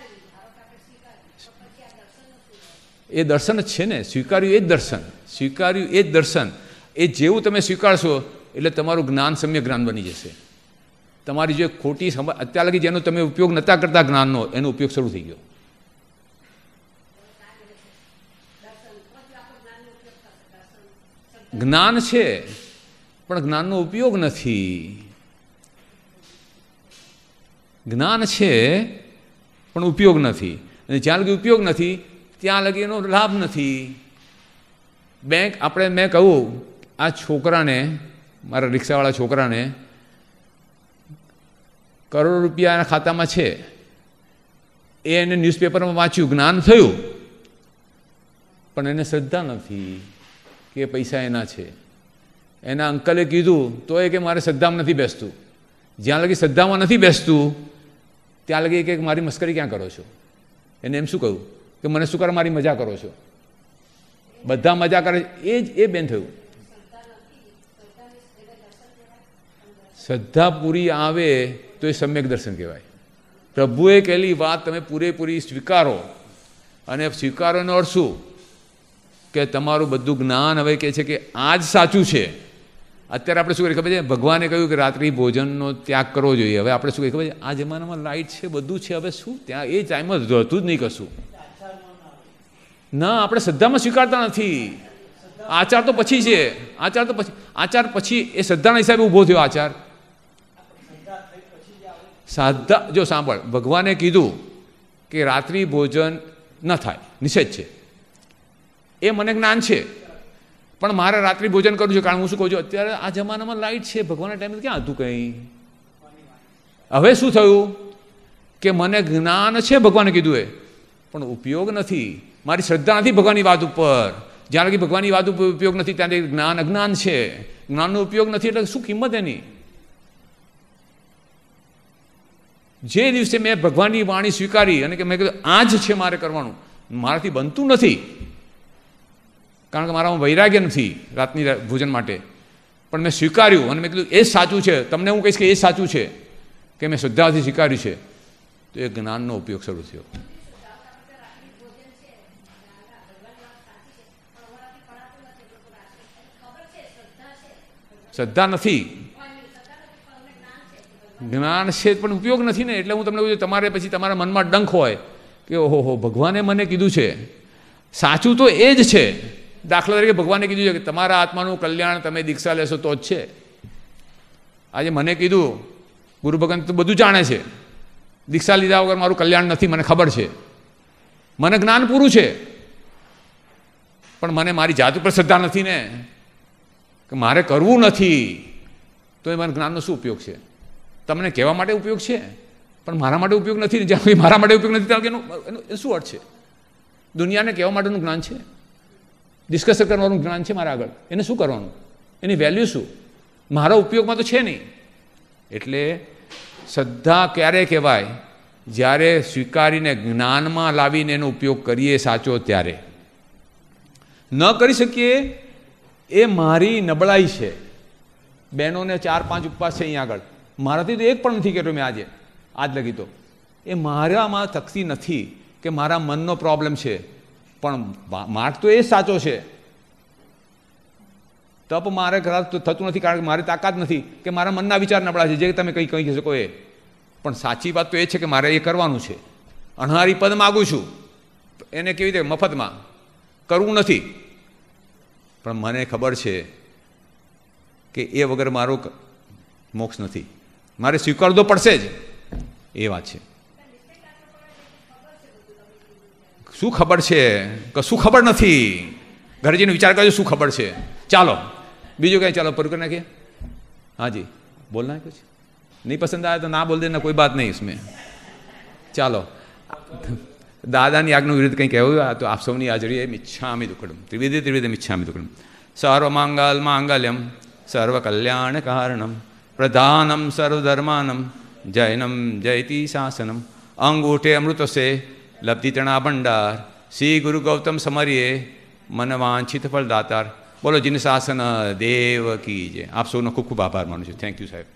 એ દર્શન જ છે ને, સ્વીકાર્યું એ જ દર્શન, સ્વીકાર્યું એ જ દર્શન. એ જેવું તમે સ્વીકારશો એટલે તમારું જ્ઞાન સમ્યક જ્ઞાન બની જશે. તમારી જે ખોટી સમજ અત્યાર લગી જેનો તમે ઉપયોગ નહોતા કરતા જ્ઞાનનો, એનો ઉપયોગ શરૂ થઈ ગયો. જ્ઞાન છે પણ જ્ઞાનનો ઉપયોગ નથી. જ્ઞાન છે પણ ઉપયોગ નથી. અને જ્યાં લગી ઉપયોગ નથી ત્યાં લગી એનો લાભ નથી. બેંક આપણે મેં કહું આ છોકરાને, મારા રિક્ષાવાળા છોકરાને કરોડ રૂપિયા એના ખાતામાં છે, એ એને ન્યૂઝપેપરમાં વાંચ્યું, જ્ઞાન થયું, પણ એને શ્રદ્ધા નથી કે પૈસા એના છે. એના અંકલે કીધું તો એ કે મારે શ્રદ્ધામાં નથી બેસતું. જ્યાં લગી શ્રદ્ધામાં નથી બેસતું ત્યાં લગી કે મારી મસ્કરી ક્યાં કરો છો? એને એમ શું કહ્યું કે મને શું કરે, મારી મજા કરો છો? બધા મજા કરે, એ જ એ બેન થયું. શ્રદ્ધા પૂરી આવે તો એ સમ્યક દર્શન કહેવાય. પ્રભુએ કહેલી વાત તમે પૂરેપૂરી સ્વીકારો, અને સ્વીકારો એનો અર્થ શું કે તમારું બધું જ્ઞાન હવે કહે છે કે આ જ સાચું છે. અત્યારે આપણે શું કરીએ ખબર છે? ભગવાને કહ્યું કે રાત્રિ ભોજનનો ત્યાગ કરવો જોઈએ. હવે આપણે શું કહીએ ખબર છે? આ જમાનામાં લાઇટ છે, બધું છે, હવે શું ત્યાં એ ટાઈમમાં હતું જ નહીં કશું. ના, આપણે શ્રદ્ધામાં સ્વીકારતા નથી. આચાર તો પછી છે, આચાર તો પછી, આચાર પછી એ શ્રદ્ધાના હિસાબે ઊભો થયો આચાર. શ્રદ્ધા જો સાંભળ, ભગવાને કીધું કે રાત્રિ ભોજન ન થાય, નિષેધ છે, એ મને જ્ઞાન છે, પણ મારે રાત્રિ ભોજન કરવું છે. કારણ હું શું કહું છું, અત્યારે આ જમાનામાં લાઇટ છે, ભગવાનના ટાઈમે ક્યાં હતું કંઈ. હવે શું થયું કે મને જ્ઞાન છે, ભગવાને કીધું એ, પણ ઉપયોગ નથી. મારી શ્રદ્ધા નથી ભગવાનની વાત ઉપર. જ્યાં લગી ભગવાનની વાત ઉપર ઉપયોગ નથી ત્યાં જ્ઞાન અજ્ઞાન છે. જ્ઞાનનો ઉપયોગ નથી એટલે શું કિંમત એની? જે દિવસે મેં ભગવાનની વાણી સ્વીકારી અને કે મેં કીધું આ જ છે મારે કરવાનું, મારાથી બનતું નથી, કારણ કે મારામાં વૈરાગ્ય નથી રાતની ભોજન માટે, પણ મેં સ્વીકાર્યું અને મેં કીધું એ જ સાચું છે, તમને હું કહીશ કે એ જ સાચું છે, કે મેં શ્રદ્ધાથી સ્વીકાર્યું છે, તો એ જ્ઞાનનો ઉપયોગ શરૂ થયો. શ્રદ્ધા નથી, જ્ઞાન છે પણ ઉપયોગ નથી ને. એટલે હું તમને કહું છું, તમારે પછી તમારા મનમાં ડંખ હોય કે ઓહો હો ભગવાને મને કીધું છે, સાચું તો એ જ છે. દાખલા તરીકે ભગવાને કીધું છે કે તમારા આત્માનું કલ્યાણ તમે દીક્ષા લેશો તો જ છે. આજે મને કીધું ગુરુ ભગવાન તો બધું જાણે છે, દીક્ષા લીધા વગર મારું કલ્યાણ નથી, મને ખબર છે, મને જ્ઞાન પૂરું છે, પણ મને મારી જાત ઉપર શ્રદ્ધા નથી ને, કે મારે કરવું નથી, તો એ મને જ્ઞાનનો શું ઉપયોગ છે? તમને કહેવા માટે ઉપયોગ છે, પણ મારા માટે ઉપયોગ નથી ને. જ્યાં મારા માટે ઉપયોગ નથી ત્યાં એનું એનું શું અર્થ છે? દુનિયાને કહેવા માટેનું જ્ઞાન છે, ડિસ્કસ કરવાનું જ્ઞાન છે મારા આગળ, એને શું કરવાનું, એની વેલ્યુ શું? મારા ઉપયોગમાં તો છે નહીં. એટલે શ્રદ્ધા ક્યારે કહેવાય? જ્યારે સ્વીકારીને જ્ઞાનમાં લાવીને એનો ઉપયોગ કરીએ સાચો ત્યારે. ન કરી શકીએ એ મારી નબળાઈ છે. બહેનોને ચાર પાંચ ઉપવાસ છે અહીંયા આગળ, મારાથી તો એક પણ નથી કર્યો મેં આજે આજ લગી, તો એ મારામાં શક્તિ નથી કે મારા મનનો પ્રોબ્લેમ છે, પણ માર્ગ તો એ જ સાચો છે. તપ મારે થતું નથી કારણ કે મારી તાકાત નથી, કે મારા મનના વિચાર નબળા છે, જે તમે કંઈ કહી શકો એ. પણ સાચી વાત તો એ છે કે મારે એ કરવાનું છે. અણહારી પદ માગું છું, એને કેવી રીતે મફતમાં કરવું નથી, પણ મને ખબર છે કે એ વગર મારો મોક્ષ નથી, મારે સ્વીકારવો પડશે જ. એ વાત છે. શું ખબર છે? કશું ખબર નથી. ઘરે જઈને વિચાર કરજો શું ખબર છે. ચાલો બીજું કંઈ, ચાલો પર કરી નાખીએ. हाँ जी बोलना है कुछ? नहीं पसंद आया तो ना बोल देना, कोई बात नहीं इसमें. ચાલો દાદાની આજ્ઞાનો વિરુદ્ધ કંઈ કહેવું તો આપ સૌની હાજરીએ મિચ્છામિ દુક્કડમ ત્રિવિધે ત્રિવિધે મિચ્છામિ દુક્કડમ. સર્વમાંગલ માંગલ્યમ સર્વકલ્યાણ કારણમ પ્રધાનમ સર્વધર્માનમ જૈનમ જયતિ શાસનમ. અંગૂઠે અમૃત સે લબ્ધિ તણા ભંડાર. શ્રી ગુરુ ગૌતમ સમરીએ મન વાંછિત ફળ દાતાર. બોલો જીન શાસન દેવ કી જય. આપ સૌનો ખૂબ ખૂબ આભાર માનું છું. થેન્ક યુ સાહેબ.